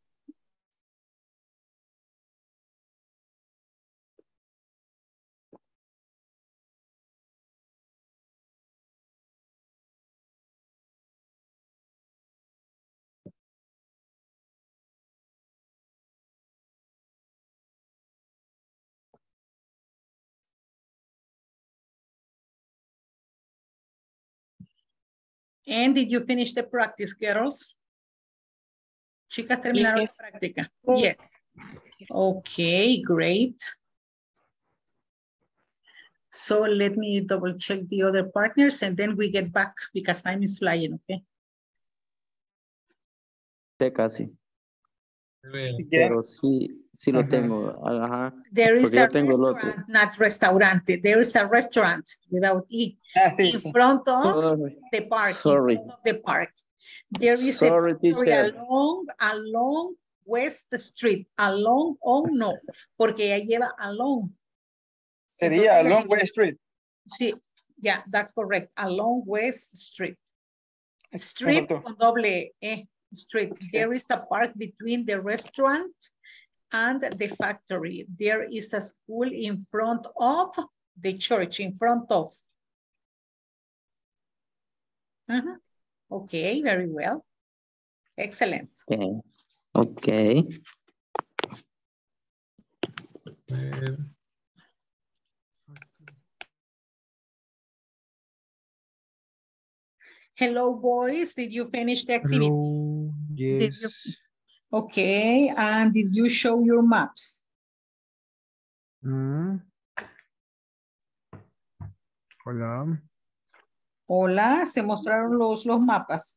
And did you finish the practice, girls? Chicas, terminaron Yes. la práctica. Yes. Okay, great. So let me double check the other partners and then we get back because time is flying, okay? Sí, casi. De veras. Pero sí, sí lo Ajá. tengo. Ajá. There is Porque yo a tengo el otro. restaurant, not restaurante. There is a restaurant without E Ah, sí, in sí. front of Sorry. the park. Sorry. In front of the park. There is Sorry, a factory teacher. along, along West Street. Along, on, no, porque ella lleva along. Sería Entonces, Long Way Street. sí, yeah, that's correct. Along West Street. Street faltó. con doble E. Street. There is a park between the restaurant and the factory. There is a school in front of the church, in front of. Mhm. Okay, very well. Excellent. Okay. Okay. Eh, Hello, boys. Did you finish the activity? Hello. Did you? Yes. Okay, and did you show your maps? Mm. Hola. Hola, se mostraron los, los mapas.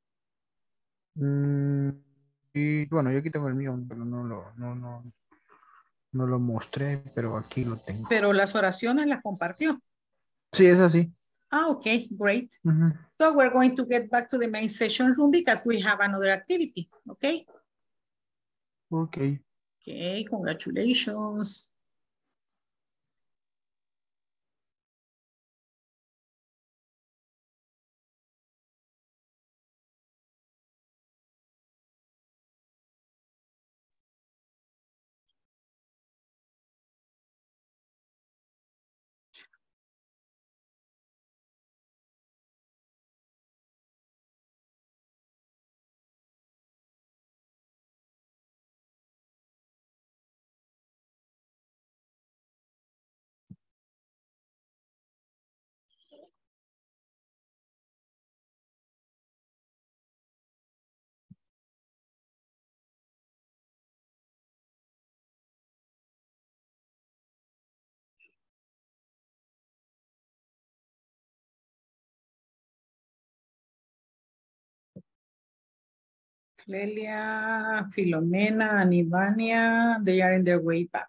Mm, y bueno, yo aquí tengo el mío, pero no lo, no, no, no lo mostré, pero aquí lo tengo. Pero las oraciones las compartió. Sí, es así. Ah, okay, great. Ujú. So we're going to get back to the main session room because we have another activity, okay? Okay. Okay, congratulations. Clelia, Filomena, and Ivania, they are in their way back.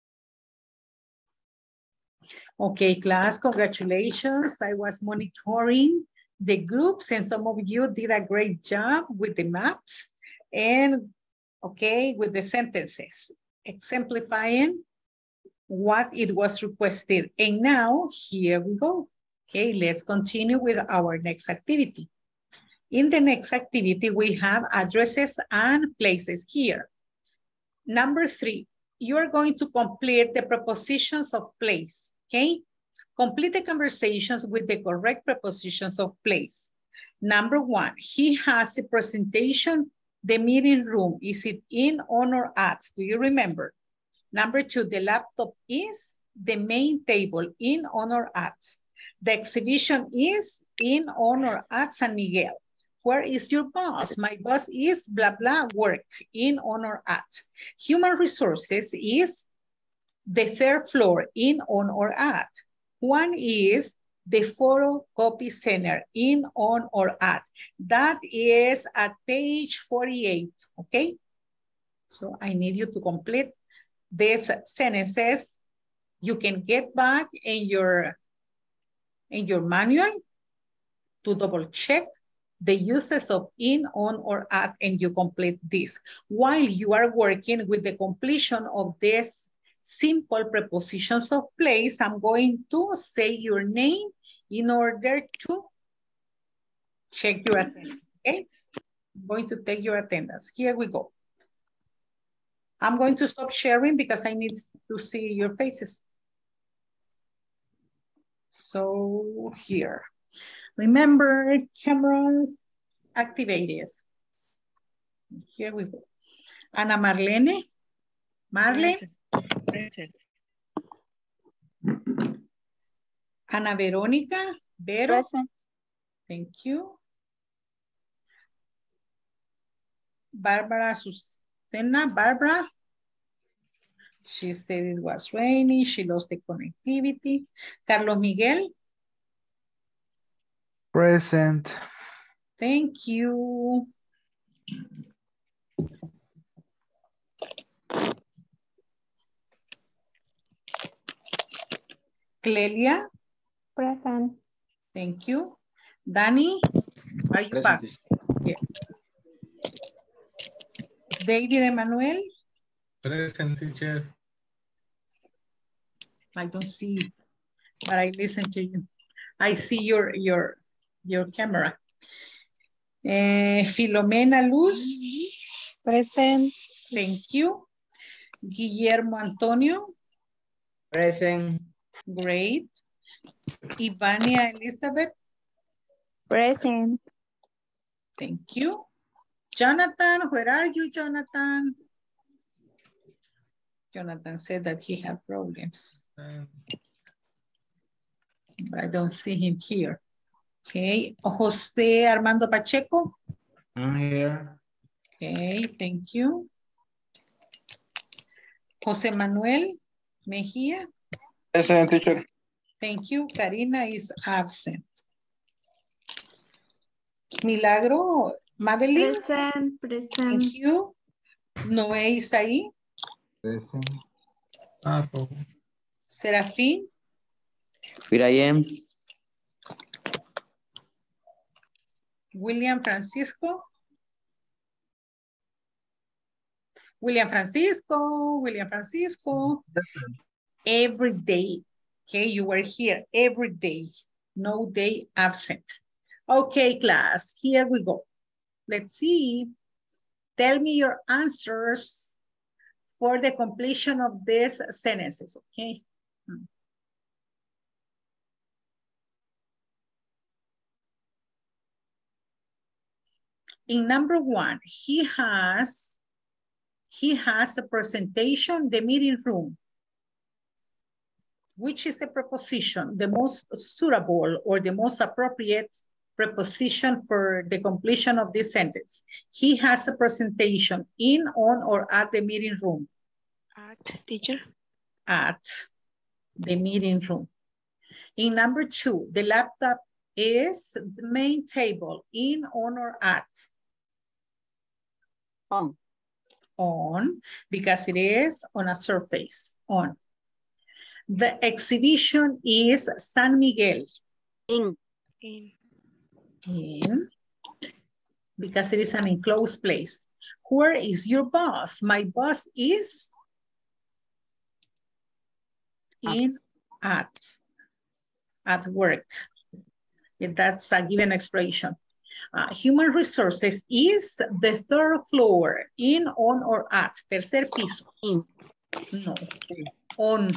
Okay, class, congratulations. I was monitoring the groups and some of you did a great job with the maps and, okay, with the sentences, exemplifying what it was requested. And now, here we go. Okay, let's continue with our next activity. In the next activity, we have addresses and places here. Number three, you are going to complete the prepositions of place, okay? Complete the conversations with the correct prepositions of place. Number one, he has a presentation, the meeting room. Is it in, on, or at? Do you remember? Number two, the laptop is the main table, in, on, or at. The exhibition is in, on, or at San Miguel. Where is your boss? My boss is blah, blah, work, in, on, or at. Human resources is the third floor, in, on, or at. One is the photocopy center, in, on, or at. That is at page forty-eight, okay? So I need you to complete these sentences. You can get back in your, in your manual to double check the uses of in, on, or at, and you complete this. While you are working with the completion of this simple prepositions of place, I'm going to say your name in order to check your attendance, okay? I'm going to take your attendance. Here we go. I'm going to stop sharing because I need to see your faces. So here, remember cameras activated. Here we go. Ana Marlene, Marlene. Present. Ana Verónica, Vero. Present. Thank you. Barbara Susana, Barbara. She said it was raining. She lost the connectivity. Carlos Miguel. Present. Thank you. Clelia. Present. Thank you. Danny, are you Present. back? Yes. David Emmanuel. Present, teacher. I don't see it, but I listen to you. I see your your your camera. Eh, Filomena Luz. Present. Thank you. Guillermo Antonio. Present. Great. Ivania Elizabeth. Present. Thank you. Jonathan, where are you, Jonathan? Jonathan said that he had problems. Um, But I don't see him here. Okay. Jose Armando Pacheco. I'm here. Okay, thank you. Jose Manuel Mejia. Present, teacher. Thank you. Karina is absent. Milagro Madeline. Present. Present. Thank you. Noé Isaí. Present. ah, po- Serafín. Here I am. William Francisco. William Francisco, William Francisco. Every day. Okay, you were here every day. No day absent. Okay, class, here we go. Let's see. Tell me your answers for the completion of these sentences, okay? In number one, he has, he has a presentation, the meeting room. Which is the preposition, the most suitable or the most appropriate preposition for the completion of this sentence? He has a presentation in, on, or at the meeting room. At, teacher. At the meeting room. In number two, the laptop is the main table, in, on, or at? On. On, because it is on a surface, on. The exhibition is San Miguel. In. In. In, because it is an enclosed place. Where is your boss? My boss is in, at, at work. If that's a given expression. Uh, human resources is the third floor, in, on, or at. Tercer piso. In. No, on.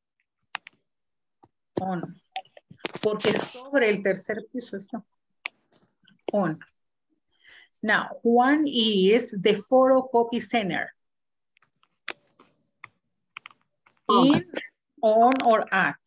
On. Porque sobre el tercer piso está. On. Now, one is the photocopy center. In, on, or at.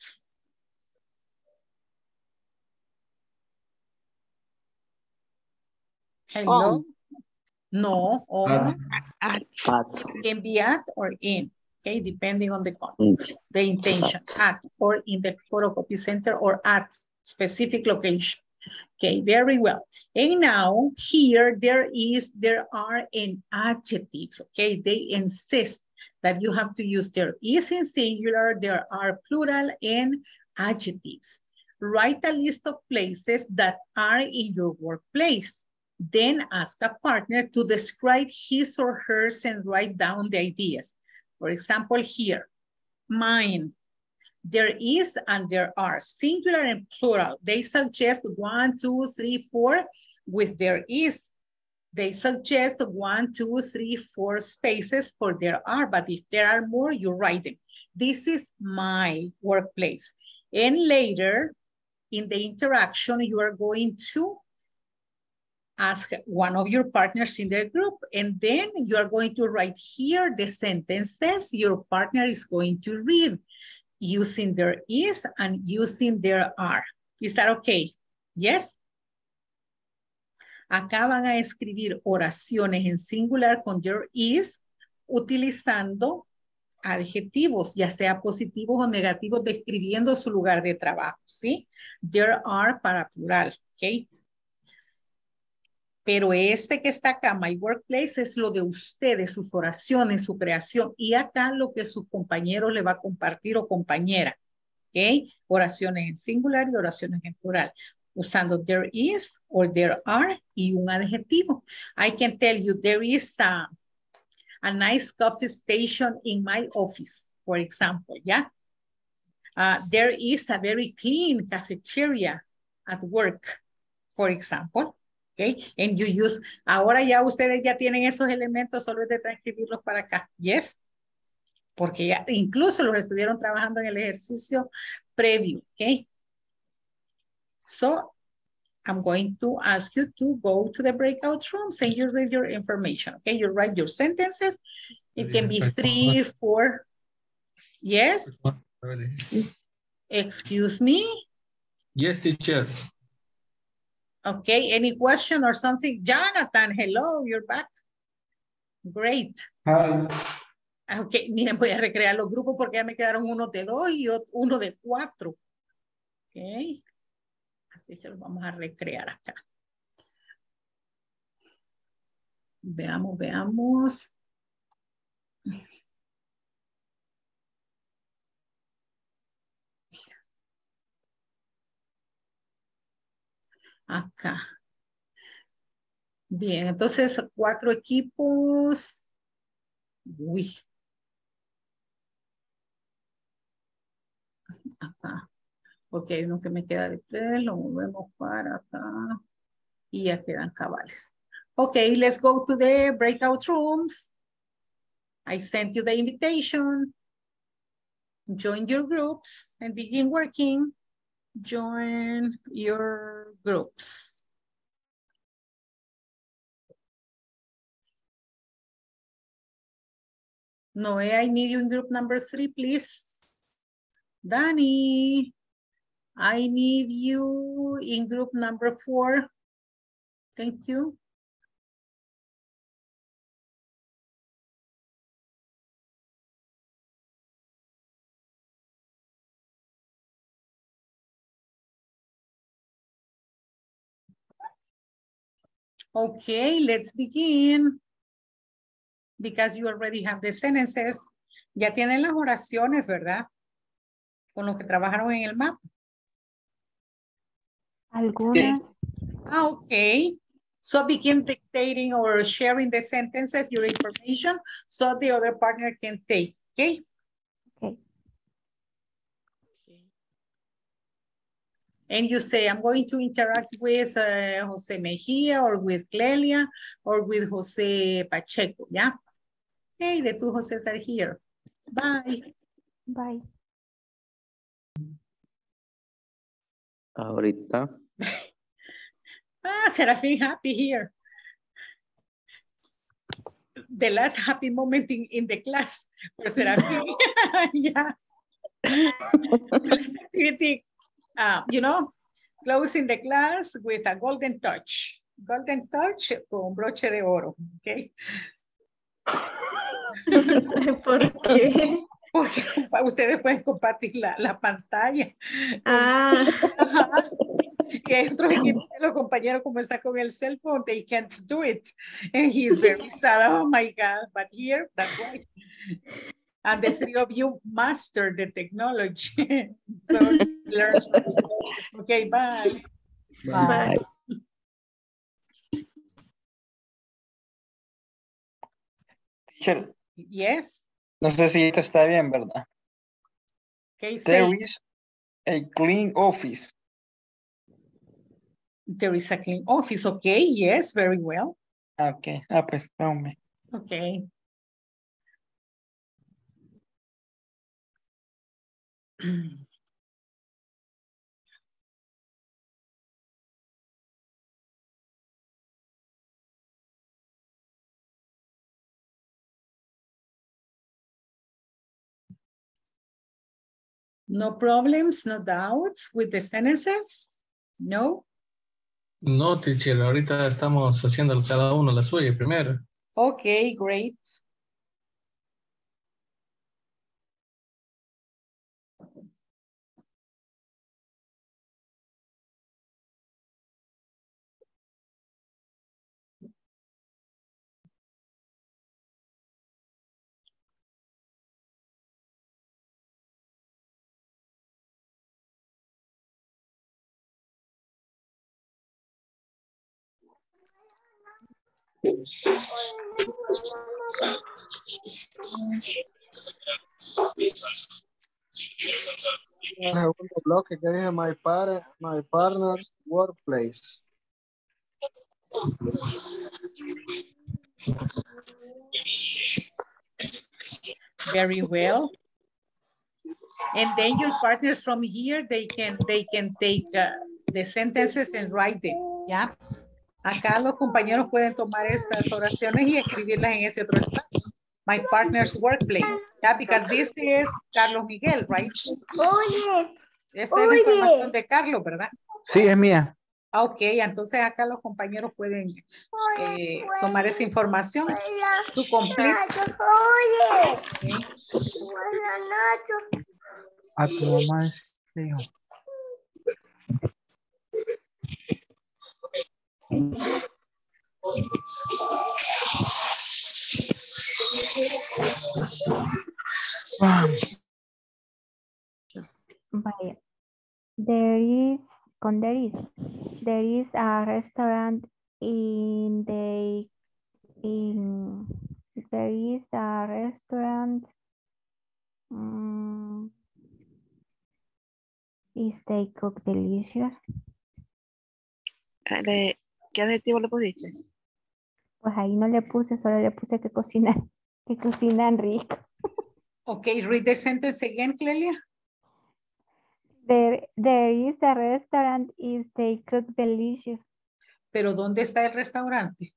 Hello? On. No, on. At. At. Can be at or in. Okay, depending on the context, the intention, at or in the photocopy center or at specific location. Okay, very well. And now here there is, there are an adjectives, okay? They insist that you have to use there is in singular, there are plural and adjectives. Write a list of places that are in your workplace. Then ask a partner to describe his or hers and write down the ideas. For example, here, mine, there is and there are, singular and plural. They suggest one, two, three, four with there is. They suggest one, two, three, four spaces for there are, but if there are more, you write them. This is my workplace. And later in the interaction, you are going to ask one of your partners in their group, and then you are going to write here the sentences your partner is going to read using there is and using there are. Is that okay? Yes? Acá van a escribir oraciones en singular con there is utilizando adjetivos, ya sea positivos o negativos, describiendo su lugar de trabajo, ¿sí? There are para plural, ¿ok? Pero este que está acá, my workplace, es lo de ustedes, sus oraciones, su creación. Y acá lo que sus compañeros le va a compartir o compañera. ¿Ok? Oraciones en singular y oraciones en plural. Usando there is or there are y un adjetivo. I can tell you there is a, a nice coffee station in my office, for example. Yeah. Uh, there is a very clean cafeteria at work, for example. Okay, and you use, ahora ya ustedes ya tienen esos elementos, solo es de transcribirlos para acá, yes, porque ya incluso los estuvieron trabajando en el ejercicio previo, okay. So, I'm going to ask you to go to the breakout rooms and you read your information, okay, you write your sentences, it can be three, four, yes, excuse me. Yes, teacher. Okay, any question or something? Jonathan, hello, you're back. Great. Hi. Ok, miren, voy a recrear los grupos porque ya me quedaron uno de dos y uno de cuatro. Ok. Así que los vamos a recrear acá. Veamos, veamos. Acá. Bien, entonces cuatro equipos. Uy. Acá. Ok, uno que me queda de tres, lo movemos para acá. Y ya quedan cabales. Okay, let's go to the breakout rooms. I sent you the invitation. Join your groups and begin working. Join your groups. Noe, I need you in group number three, please. Danny, I need you in group number four. Thank you. Okay, let's begin. Because you already have the sentences. Ya tienen las oraciones, ¿verdad? Con lo que trabajaron en el mapa. Algunas. Ah, okay. So begin dictating or sharing the sentences, your information, so the other partner can take, okay? Okay. And you say, I'm going to interact with uh, Jose Mejia or with Clelia or with Jose Pacheco, yeah? Okay, the two Joses are here. Bye. Bye. Ahorita. Ah, Serafin happy here. The last happy moment in, in the class for Serafin. Yeah. Last activity, uh, you know, closing the class with a golden touch. Golden touch con broche de oro, okay? ¿Por qué? Porque ustedes pueden compartir la, la pantalla. Ah. Ajá. Y hay otros equipos que los compañeros como está con el cell phone, they can't do it. And he is very sad, oh my God. But here, that's right. And the three of you master the technology. So learn. Okay, bye. Bye. Teacher, Yes. no sé si esto está bien, ¿verdad? Okay, There say, is a clean office. there is a clean office. Okay, yes, very well. Ok, ah, pues, hombre. Okay. No problems, no doubts with the sentences? No? No, teacher, ahorita estamos haciendo cada uno la suya primero. Okay, great. El segundo bloque que dice my, par my partner's workplace. Very well. And then your partners from here, they can, they can take uh, the sentences and write them, ¿ya? Acá los compañeros pueden tomar estas oraciones y escribirlas en ese otro espacio. My partner's workplace, ¿ya? Because this is Carlos Miguel, right? Oye. Esta es la información de Carlos, ¿verdad? Sí, es mía. Ah, ok, entonces acá los compañeros pueden eh, tomar esa información. To complete. Oye. Okay. A tu mamá es hijo. Vaya. There is, con there is, there is a restaurant in the, in there is a restaurant. Mm, is they cook delicious? Ah, le- ¿Qué adjetivo le pusiste? Pues ahí no le puse, solo le puse que cocinan, que cocinan rico. Okay, read the sentence again, Clelia. There, there is a restaurant, is they cook delicious. Pero ¿dónde está el restaurante?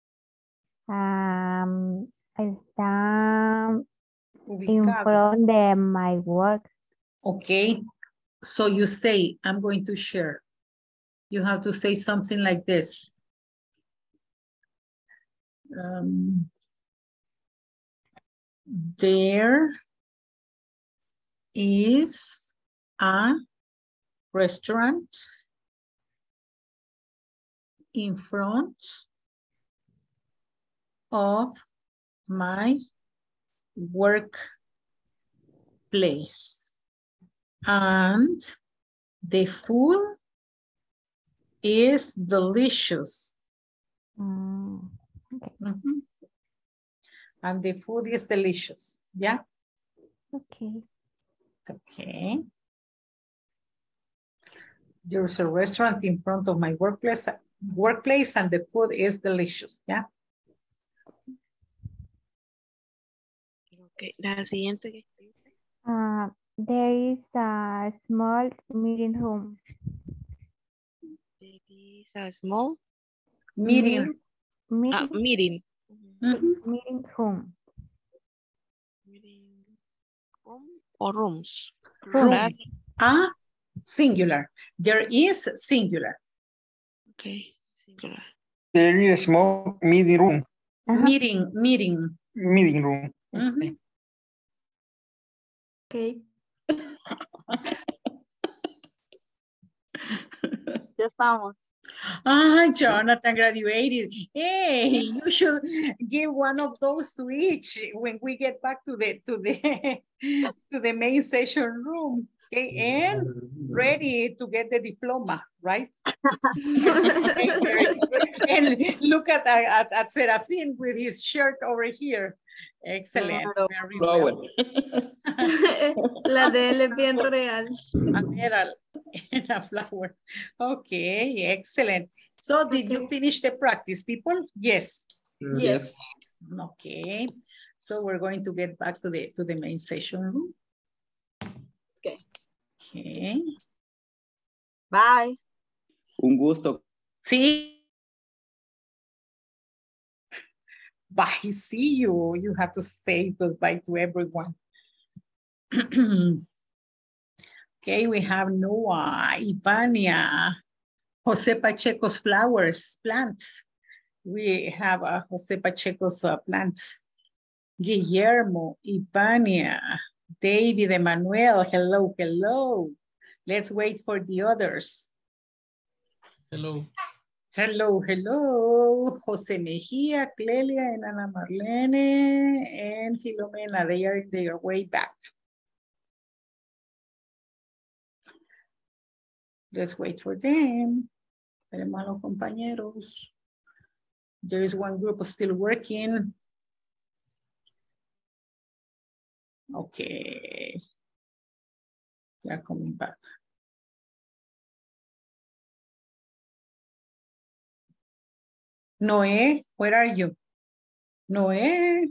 Um, está in Ubicado. front de my work. Okay, so you say, I'm going to share. You have to say something like this. Um, there is a restaurant in front of my workplace, and the food is delicious. Mm, okay. Mhm. And the food is delicious. Yeah. Okay. Okay. There's a restaurant in front of my workplace, workplace, and the food is delicious. Yeah. Okay, la siguiente que Uh, there is a small meeting room. There is a small Meeting. Meeting, ah, meeting. Mhm. meeting room. Meeting room or rooms. Room. Plural. A singular. There is singular. Okay, singular. There is a small meeting room. Ajá. Meeting, meeting. Meeting room. Mhm. Okay. Ya estamos. Ah, Jonathan graduated. Hey, you should give one of those to each when we get back to the to the to the main session room. Okay, and ready to get the diploma, right? Okay, very good. And look at at, at Serafin with his shirt over here. Excellent. Very well. La de él es bien real. A metal and a flower. Okay, excellent. So did you finish the practice, people? Yes. Yes. Okay. So we're going to get back to the to the main session room. Okay. Okay. Bye. Un gusto. See. Bye. See you. You have to say goodbye to everyone. Okay, we have Noah, Ivania, Jose Pacheco's flowers, plants. We have uh, Jose Pacheco's uh, plants. Guillermo, Ivania, David, Emmanuel, hello, hello. Let's wait for the others. Hello. Hello, hello. Jose Mejia, Clelia, and Ana Marlene, and Filomena, they are in their way back. Let's wait for them. Tenemos a los compañeros. There is one group still working. Okay. They are coming back. Noé, where are you? Noé.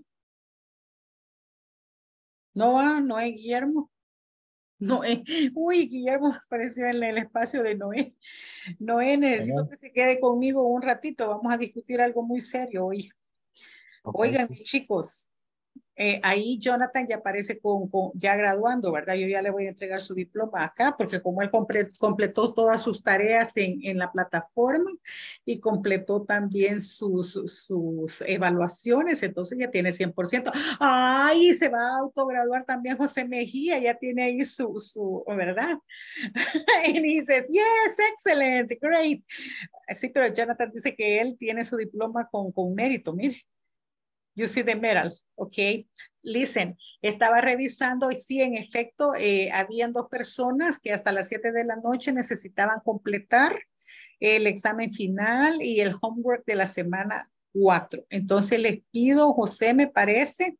Noah, Noé, Guillermo. Noé. Uy, Guillermo apareció en el espacio de Noé. Noé, necesito que se quede conmigo un ratito. Vamos a discutir algo muy serio hoy. Okay. Oigan, mis chicos, eh, ahí Jonathan ya aparece con, con, ya graduando, ¿verdad? Yo ya le voy a entregar su diploma acá, porque como él comple, completó todas sus tareas en, en la plataforma y completó también sus, sus evaluaciones, entonces ya tiene cien por ciento. ¡Ay! Se va a autograduar también José Mejía, ya tiene ahí su, su ¿verdad? Y dice, yes, excellent, great. Sí, pero Jonathan dice que él tiene su diploma con, con mérito, mire. You see the medal, okay. Listen, estaba revisando y sí, en efecto, eh, habían dos personas que hasta las siete de la noche necesitaban completar el examen final y el homework de la semana cuatro. Entonces les pido, José me parece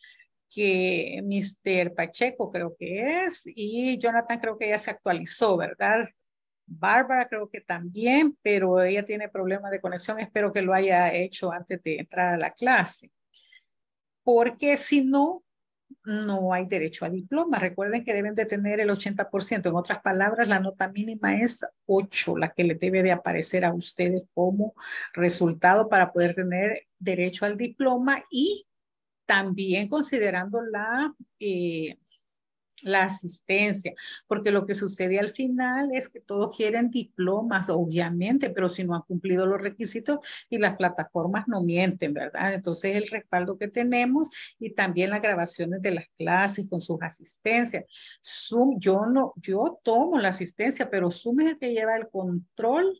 que mister Pacheco creo que es y Jonathan creo que ya se actualizó, ¿verdad? Bárbara creo que también, pero ella tiene problemas de conexión. Espero que lo haya hecho antes de entrar a la clase. Porque si no, no hay derecho a diploma. Recuerden que deben de tener el ochenta por ciento. En otras palabras, la nota mínima es ocho, la que le debe de aparecer a ustedes como resultado para poder tener derecho al diploma y también considerando la... Eh, la asistencia, porque lo que sucede al final es que todos quieren diplomas, obviamente, pero si no han cumplido los requisitos y las plataformas no mienten, ¿verdad? Entonces el respaldo que tenemos y también las grabaciones de las clases con sus asistencias. Zoom, yo no, yo tomo la asistencia, pero Zoom es el que lleva el control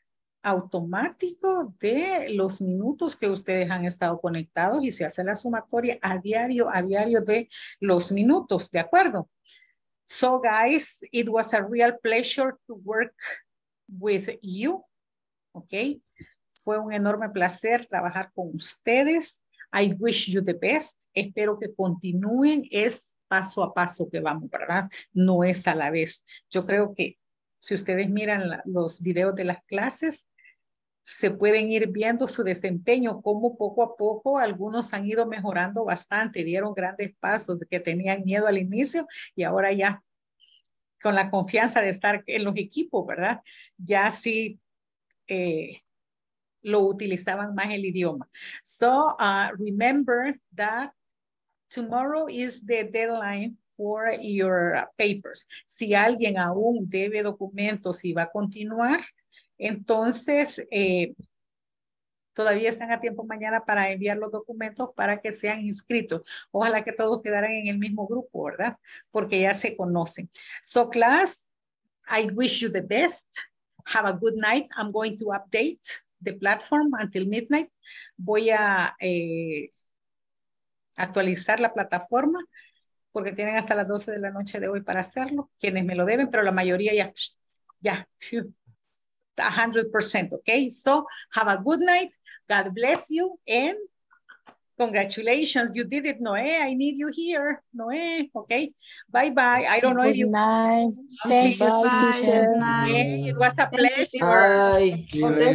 automático de los minutos que ustedes han estado conectados y se hace la sumatoria a diario, a diario de los minutos, ¿de acuerdo? So guys, it was a real pleasure to work with you, ¿ok? Fue un enorme placer trabajar con ustedes. I wish you the best. Espero que continúen. Es paso a paso que vamos, ¿verdad? No es a la vez. Yo creo que si ustedes miran la, los videos de las clases, se pueden ir viendo su desempeño, como poco a poco algunos han ido mejorando bastante, dieron grandes pasos, que tenían miedo al inicio y ahora ya con la confianza de estar en los equipos, ¿verdad? Ya sí eh, lo utilizaban más el idioma. So uh, remember that tomorrow is the deadline for your papers. Si alguien aún debe documentos y va a continuar, entonces, eh, todavía están a tiempo mañana para enviar los documentos para que sean inscritos. Ojalá que todos quedaran en el mismo grupo, ¿verdad? Porque ya se conocen. So class, I wish you the best. Have a good night. I'm going to update the platform until midnight. Voy a eh, actualizar la plataforma porque tienen hasta las doce de la noche de hoy para hacerlo. Quienes me lo deben, pero la mayoría ya, ya, one hundred percent, okay? So have a good night. God bless you and congratulations. You did it, Noé. I need you here, Noé, okay? Bye-bye. I don't know Good if you... night. Thank you, teacher. Okay, it was a pleasure. Bye.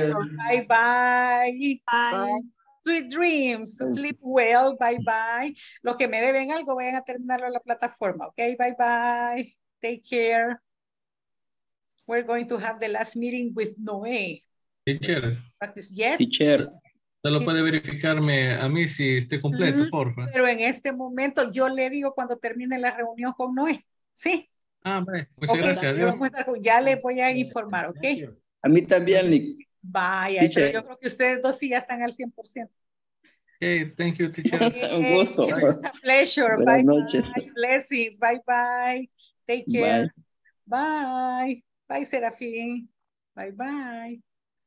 Bye-bye. Bye. Sweet dreams. Sleep well. Bye-bye. Los que me deben algo, vayan a terminarlo en la plataforma, okay? Bye-bye. Take care. We're going to have the last meeting with Noé. Teacher. Practice. Yes. Teacher. Solo puede verificarme a mí si estoy completo, Mm, porfa. Pero en este momento yo le digo cuando termine la reunión con Noé. Sí. Ah, vale. Muchas Ok, gracias. yo Adiós. vamos a estar con- ya les voy a informar, ¿ok? A mí también, Nick. Vaya, Teacher. pero yo creo que ustedes dos sí ya están al cien por ciento. Okay, thank you, teacher. Un gusto. It was a pleasure. Buenas Bye noches. bye. Blessings. Bye bye. Take care. Bye. Bye, Serafín. Bye bye.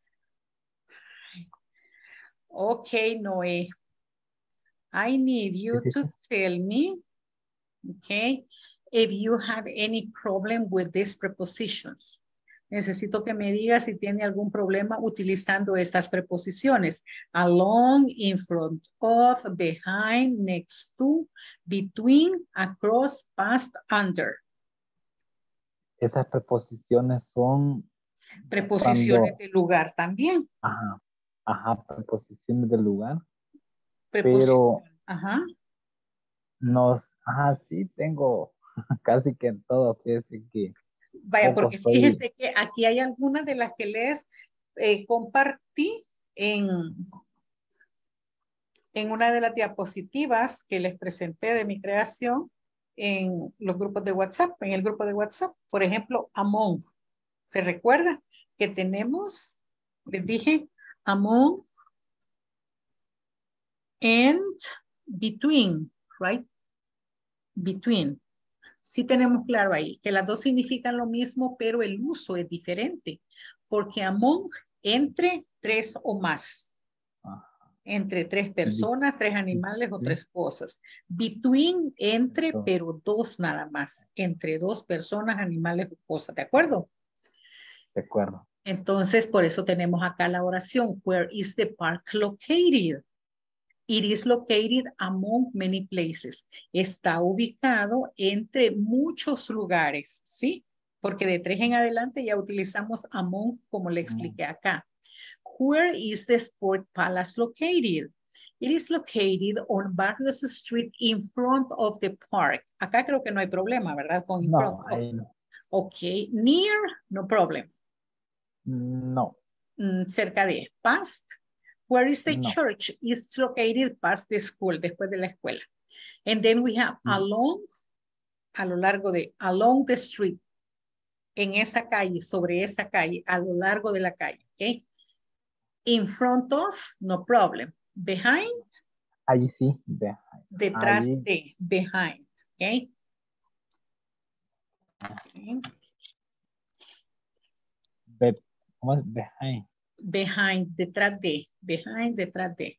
Okay, Noé. I need you to tell me, okay, if you have any problem with these prepositions. Necesito que me diga si tiene algún problema utilizando estas preposiciones. Along, in front of, behind, next to, between, across, past, under. Esas preposiciones son... Preposiciones cuando- de lugar también. Ajá, ajá, preposiciones del lugar. Preposiciones. Pero Ajá. nos, ajá, sí tengo casi que en todo, fíjese que... Vaya, poco porque estoy- fíjese que aquí hay algunas de las que les eh, compartí en, en una de las diapositivas que les presenté de mi creación en los grupos de WhatsApp, en el grupo de WhatsApp. Por ejemplo, among. ¿Se recuerda que tenemos? Les dije among and between, right? Between. Sí tenemos claro ahí que las dos significan lo mismo, pero el uso es diferente. Porque among, entre tres o más. Entre tres personas, tres animales o tres cosas. Between, entre, pero dos nada más. Entre dos personas, animales o cosas. ¿De acuerdo? De acuerdo. Entonces, por eso tenemos acá la oración. Where is the park located? It is located among many places. Está ubicado entre muchos lugares, ¿sí? Porque de tres en adelante ya utilizamos among como le expliqué acá. Where is the Sport Palace located? It is located on various streets in front of the park. Acá creo que no hay problema, ¿verdad? Con in No, front of. ahí no. Ok. Near, no problem. No, Mm, cerca de. Past. Where is the No. church? It's located past the school, después de la escuela. And then we have along, a lo largo de, along the street, en esa calle, sobre esa calle, a lo largo de la calle, ¿ok? In front of, no problem. Behind, ahí sí. Ve, detrás ahí. de, behind, ¿ok? Okay. Be, ¿Cómo es? Behind. Behind, detrás de, behind, detrás de.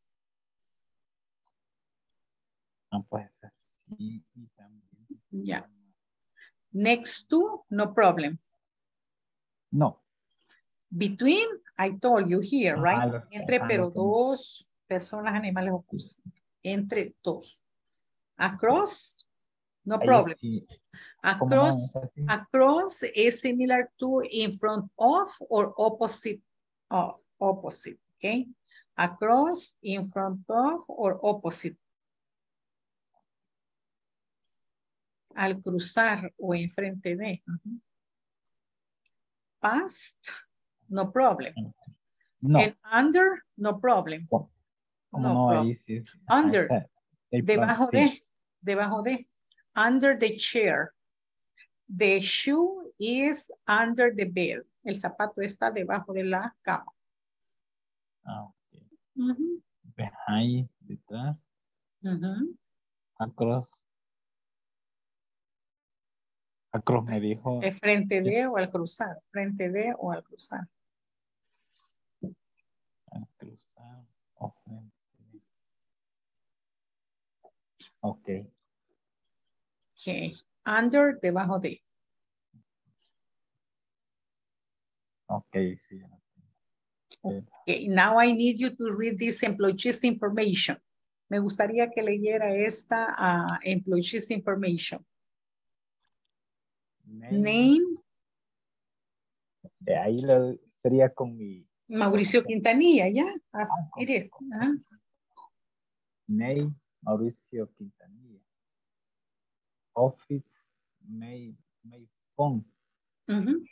No, pues así. Y también. Yeah. Next to, no problem. No. Between, I told you here, right? Ajá, lo- Entre, ajá, pero lo que- dos personas, animales o cosas. Entre dos. Across, no ahí problem. sí. ¿Cómo no? Across, Es así. across is similar to in front of or opposite of, opposite, okay? Across, in front of or opposite. Al cruzar o enfrente de. Ujú. Past, no problem. No. And under, no problem. ¿Cómo No no? problem. Ahí sí. Ajá, Under, esa- el plan, debajo sí. de, debajo de. Under the chair. The shoe is under the bed. El zapato está debajo de la cama. Ah, ok. Ujú, Behind, detrás. ujú. Across. Across me dijo. Es frente de o al cruzar. Frente de o al cruzar. Al cruzar. O frente. Ok. Okay. Under, debajo de. Ok, sí. Okay. Now I need you to read this employees information. Me gustaría que leyera esta uh, employees information. Name. Name, De ahí lo, sería con mi. Mauricio Quintanilla, ya. As Ah, it is. Ajá. Name, Mauricio Quintanilla. Office, May, May Phone. Ujú.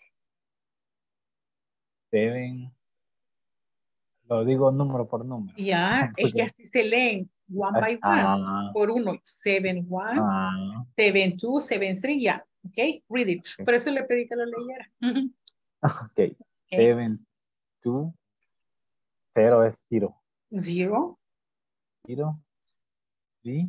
Deben. Lo digo número por número. Ya, es que así se leen. One by one. Ah, Por uno. Seven, one. ah, Seven, two, seven, three, ya. Ok, read it. Por eso le pedí que lo leyera. Ujú. ok. Seven, two, cero es zero. Zero, Zero, three,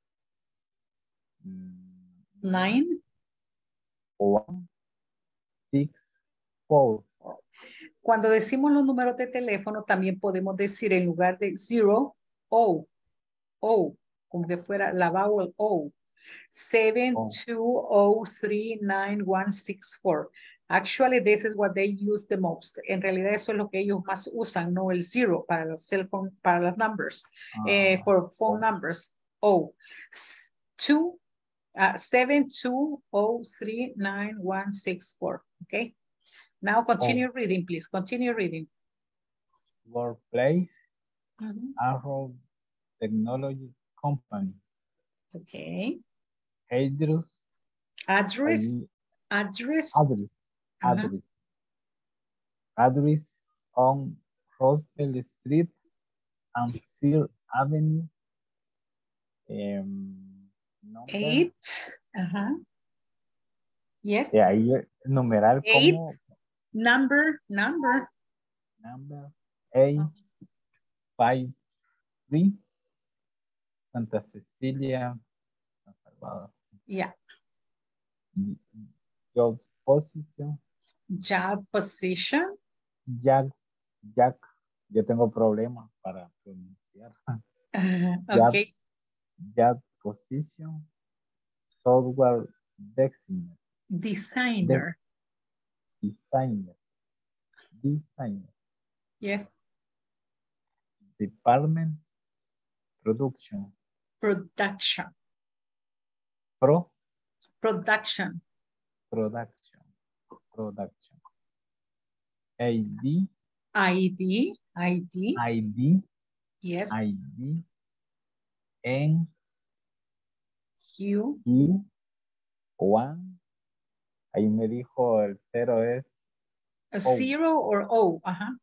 mm, nine, one, six, four. Cuando decimos los números de teléfono, también podemos decir en lugar de zero, O, O, como que fuera la vowel O. seven, two, oh, three, nine, one, six, four. Actually, this is what they use the most. En realidad, eso es lo que ellos más usan, no el zero para los cell phone, para las numbers, Ah, eh, for phone numbers. O, two, uh, seven, two, oh, three, nine, one, six, four. Okay. Now continue reading, please. Continue reading. Workplace, Mhm. Arrow Technology Company. Okay. Address. Address. ahí- Address. Address. Ajá. Address. Address on Roosevelt Street and Third Avenue. Em, number. Eight. Ajá. Yes. De ahí el numeral Eight. como Number, number. number eight, five, three, Santa Cecilia, San Salvador. Yeah. Job position, Job position. Jack, Jack, yo tengo problemas para pronunciar. Uh, Job, okay. job position, software designer, Designer. designer, designer. Yes. Department, production. Production. Pro, Production. production. Production. I D. I D. I D. I D. Yes. I D. N. Q. Q. One. Ahí me dijo el cero es. A O. zero or O. Ajá.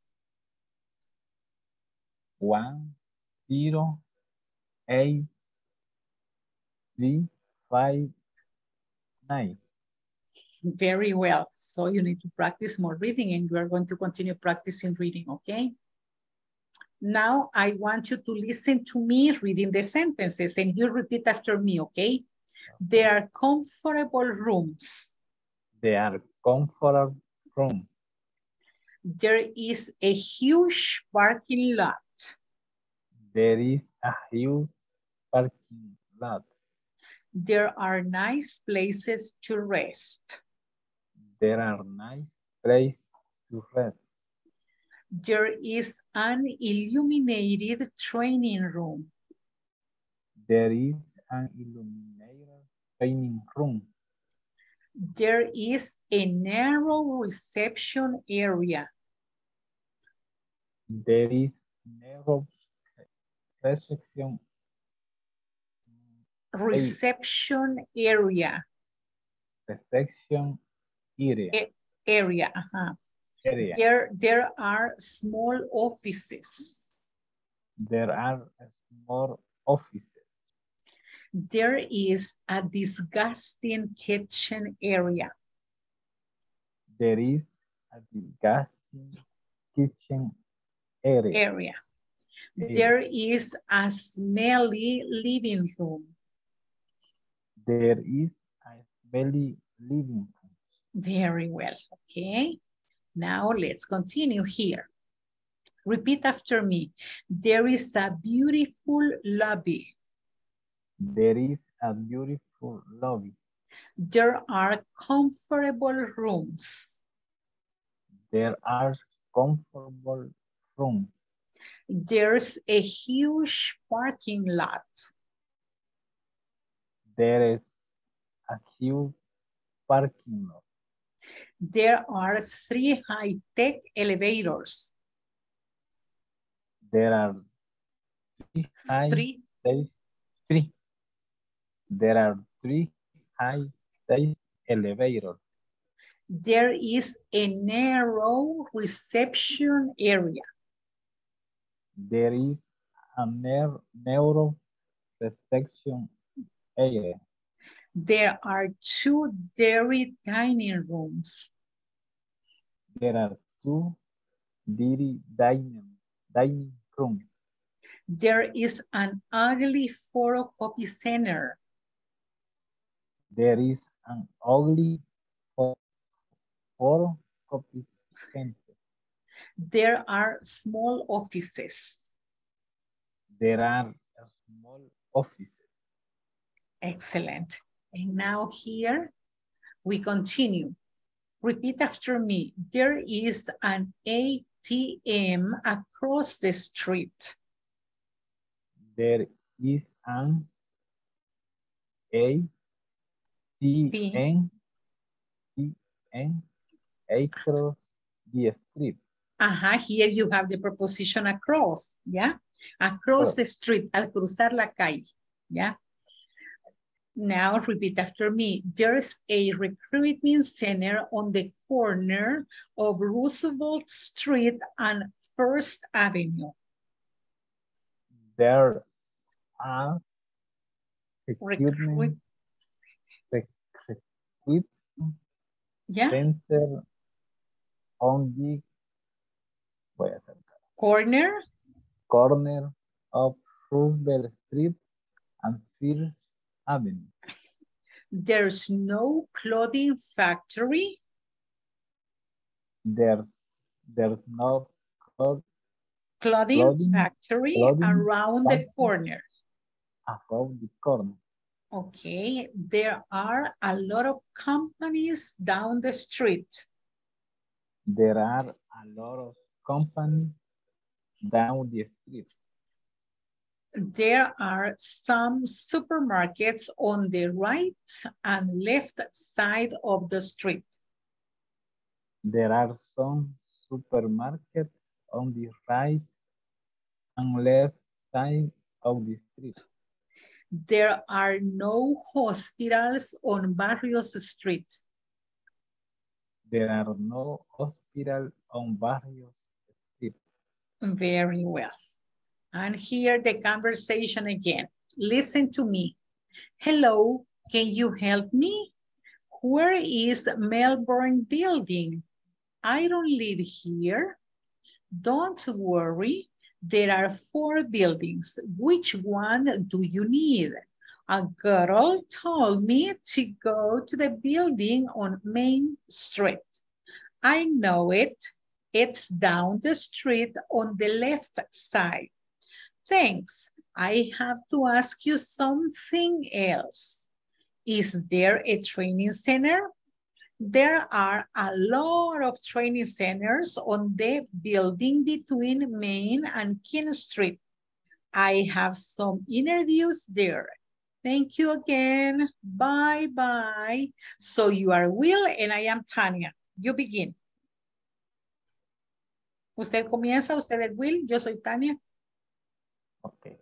One, zero, eight, three, five, nine. Very well. So you need to practice more reading and you are going to continue practicing reading, okay? Now I want you to listen to me reading the sentences and you repeat after me, okay? There are comfortable rooms. They are comfortable room. There is a huge parking lot. There is a huge parking lot. There are nice places to rest. There are nice places to rest. There is an illuminated training room. There is an illuminated training room. There is a narrow reception area. There is narrow reception Reception area. reception area. A- area. Uh-huh. area. There, there are small offices. There are small offices. There is a disgusting kitchen area. There is a disgusting kitchen area. area. Area. There is a smelly living room. There is a smelly living room. Very well, okay. Now let's continue here. Repeat after me. There is a beautiful lobby. There is a beautiful lobby. There are comfortable rooms. There are comfortable rooms. There's a huge parking lot. There is a huge parking lot. There are three high-tech elevators. There are three high Three. three. There are three high elevators. There is a narrow reception area. There is a narrow, narrow reception area. There are two dairy dining rooms. There are two dairy dining, dining rooms. There is an ugly photocopy center. There is an ugly photocopy center. There are small offices. There are small offices. Excellent. And now here we continue. Repeat after me. There is an A T M across the street. There is an A T M across the street. Ajá, here you have the preposition across, yeah? Across Oh. the street, al cruzar la calle, yeah? Now repeat after me. There's a recruitment center on the corner of Roosevelt Street and First Avenue. There are recruitment, Recruit. recruitment Yeah. center on the voy a hacer, Corner. corner of Roosevelt Street and First Avenue. There's no clothing factory. There's there's no cloth, Clothing, Clothing- factory clothing around the factory. corner. around the corner. Okay, there are a lot of companies down the street. There are a a lot of companies down the street. There are some supermarkets on the right and left side of the street. There are some supermarkets on the right and left side of the street. There are no hospitals on Barrios Street. There are no hospitals on Barrios Street. Very well. And here the conversation again. Listen to me. Hello, can you help me? Where is Melbourne Building? I don't live here. Don't worry. There are four buildings. Which one do you need? A girl told me to go to the building on Main Street. I know it. It's down the street on the left side. Thanks. I have to ask you something else. Is there a training center? There are a lot of training centers on the building between Main and King Street. I have some interviews there. Thank you again. Bye-bye. So you are Will and I am Tania. You begin. Usted comienza, usted es Will, yo soy Tania. Okay.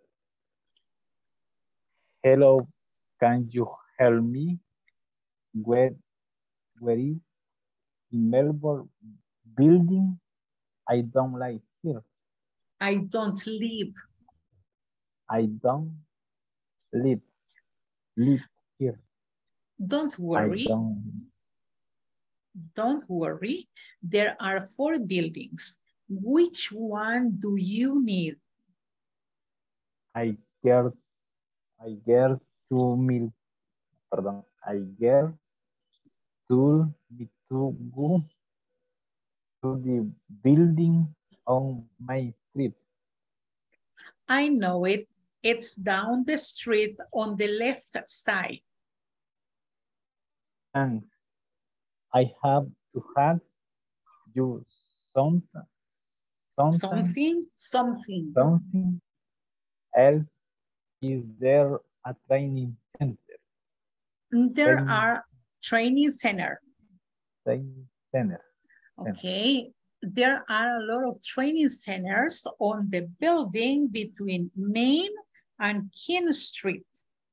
Hello, can you help me? Where, where is in Melbourne Building? I don't like here. I don't live. I don't live, live here. Don't worry. I don't. Don't worry. There are four buildings. Which one do you need? I get, I get to meet, pardon, I get to be to go to the building on my street. I know it. It's down the street on the left side. Thanks. I have to ask you something, something, something, something, something else. Is there a training center? There training, are training center. Training center. Okay. There are a lot of training centers on the building between Main and King Street.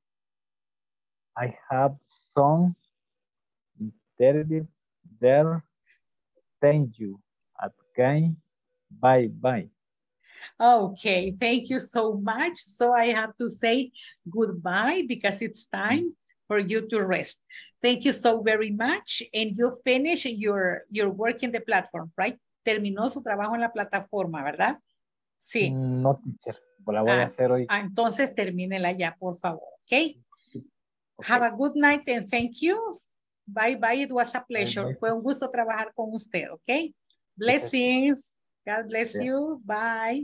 I have some interview there. Thank you. Okay. Bye bye. Okay, thank you so much. So I have to say goodbye because it's time for you to rest. Thank you so very much. And you finish your, your work in the platform, right? Terminó su trabajo en la plataforma, ¿verdad? Sí. No, teacher. La voy ah, a hacer hoy. Ah, entonces termínela ya, por favor. Okay? Okay. Have a good night and thank you. Bye bye. It was a pleasure. Bye, bye. Fue un gusto trabajar con usted. Okay? Blessings. God bless yeah. you. Bye.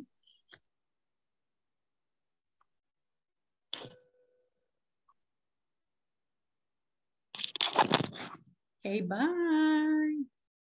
Okay, bye.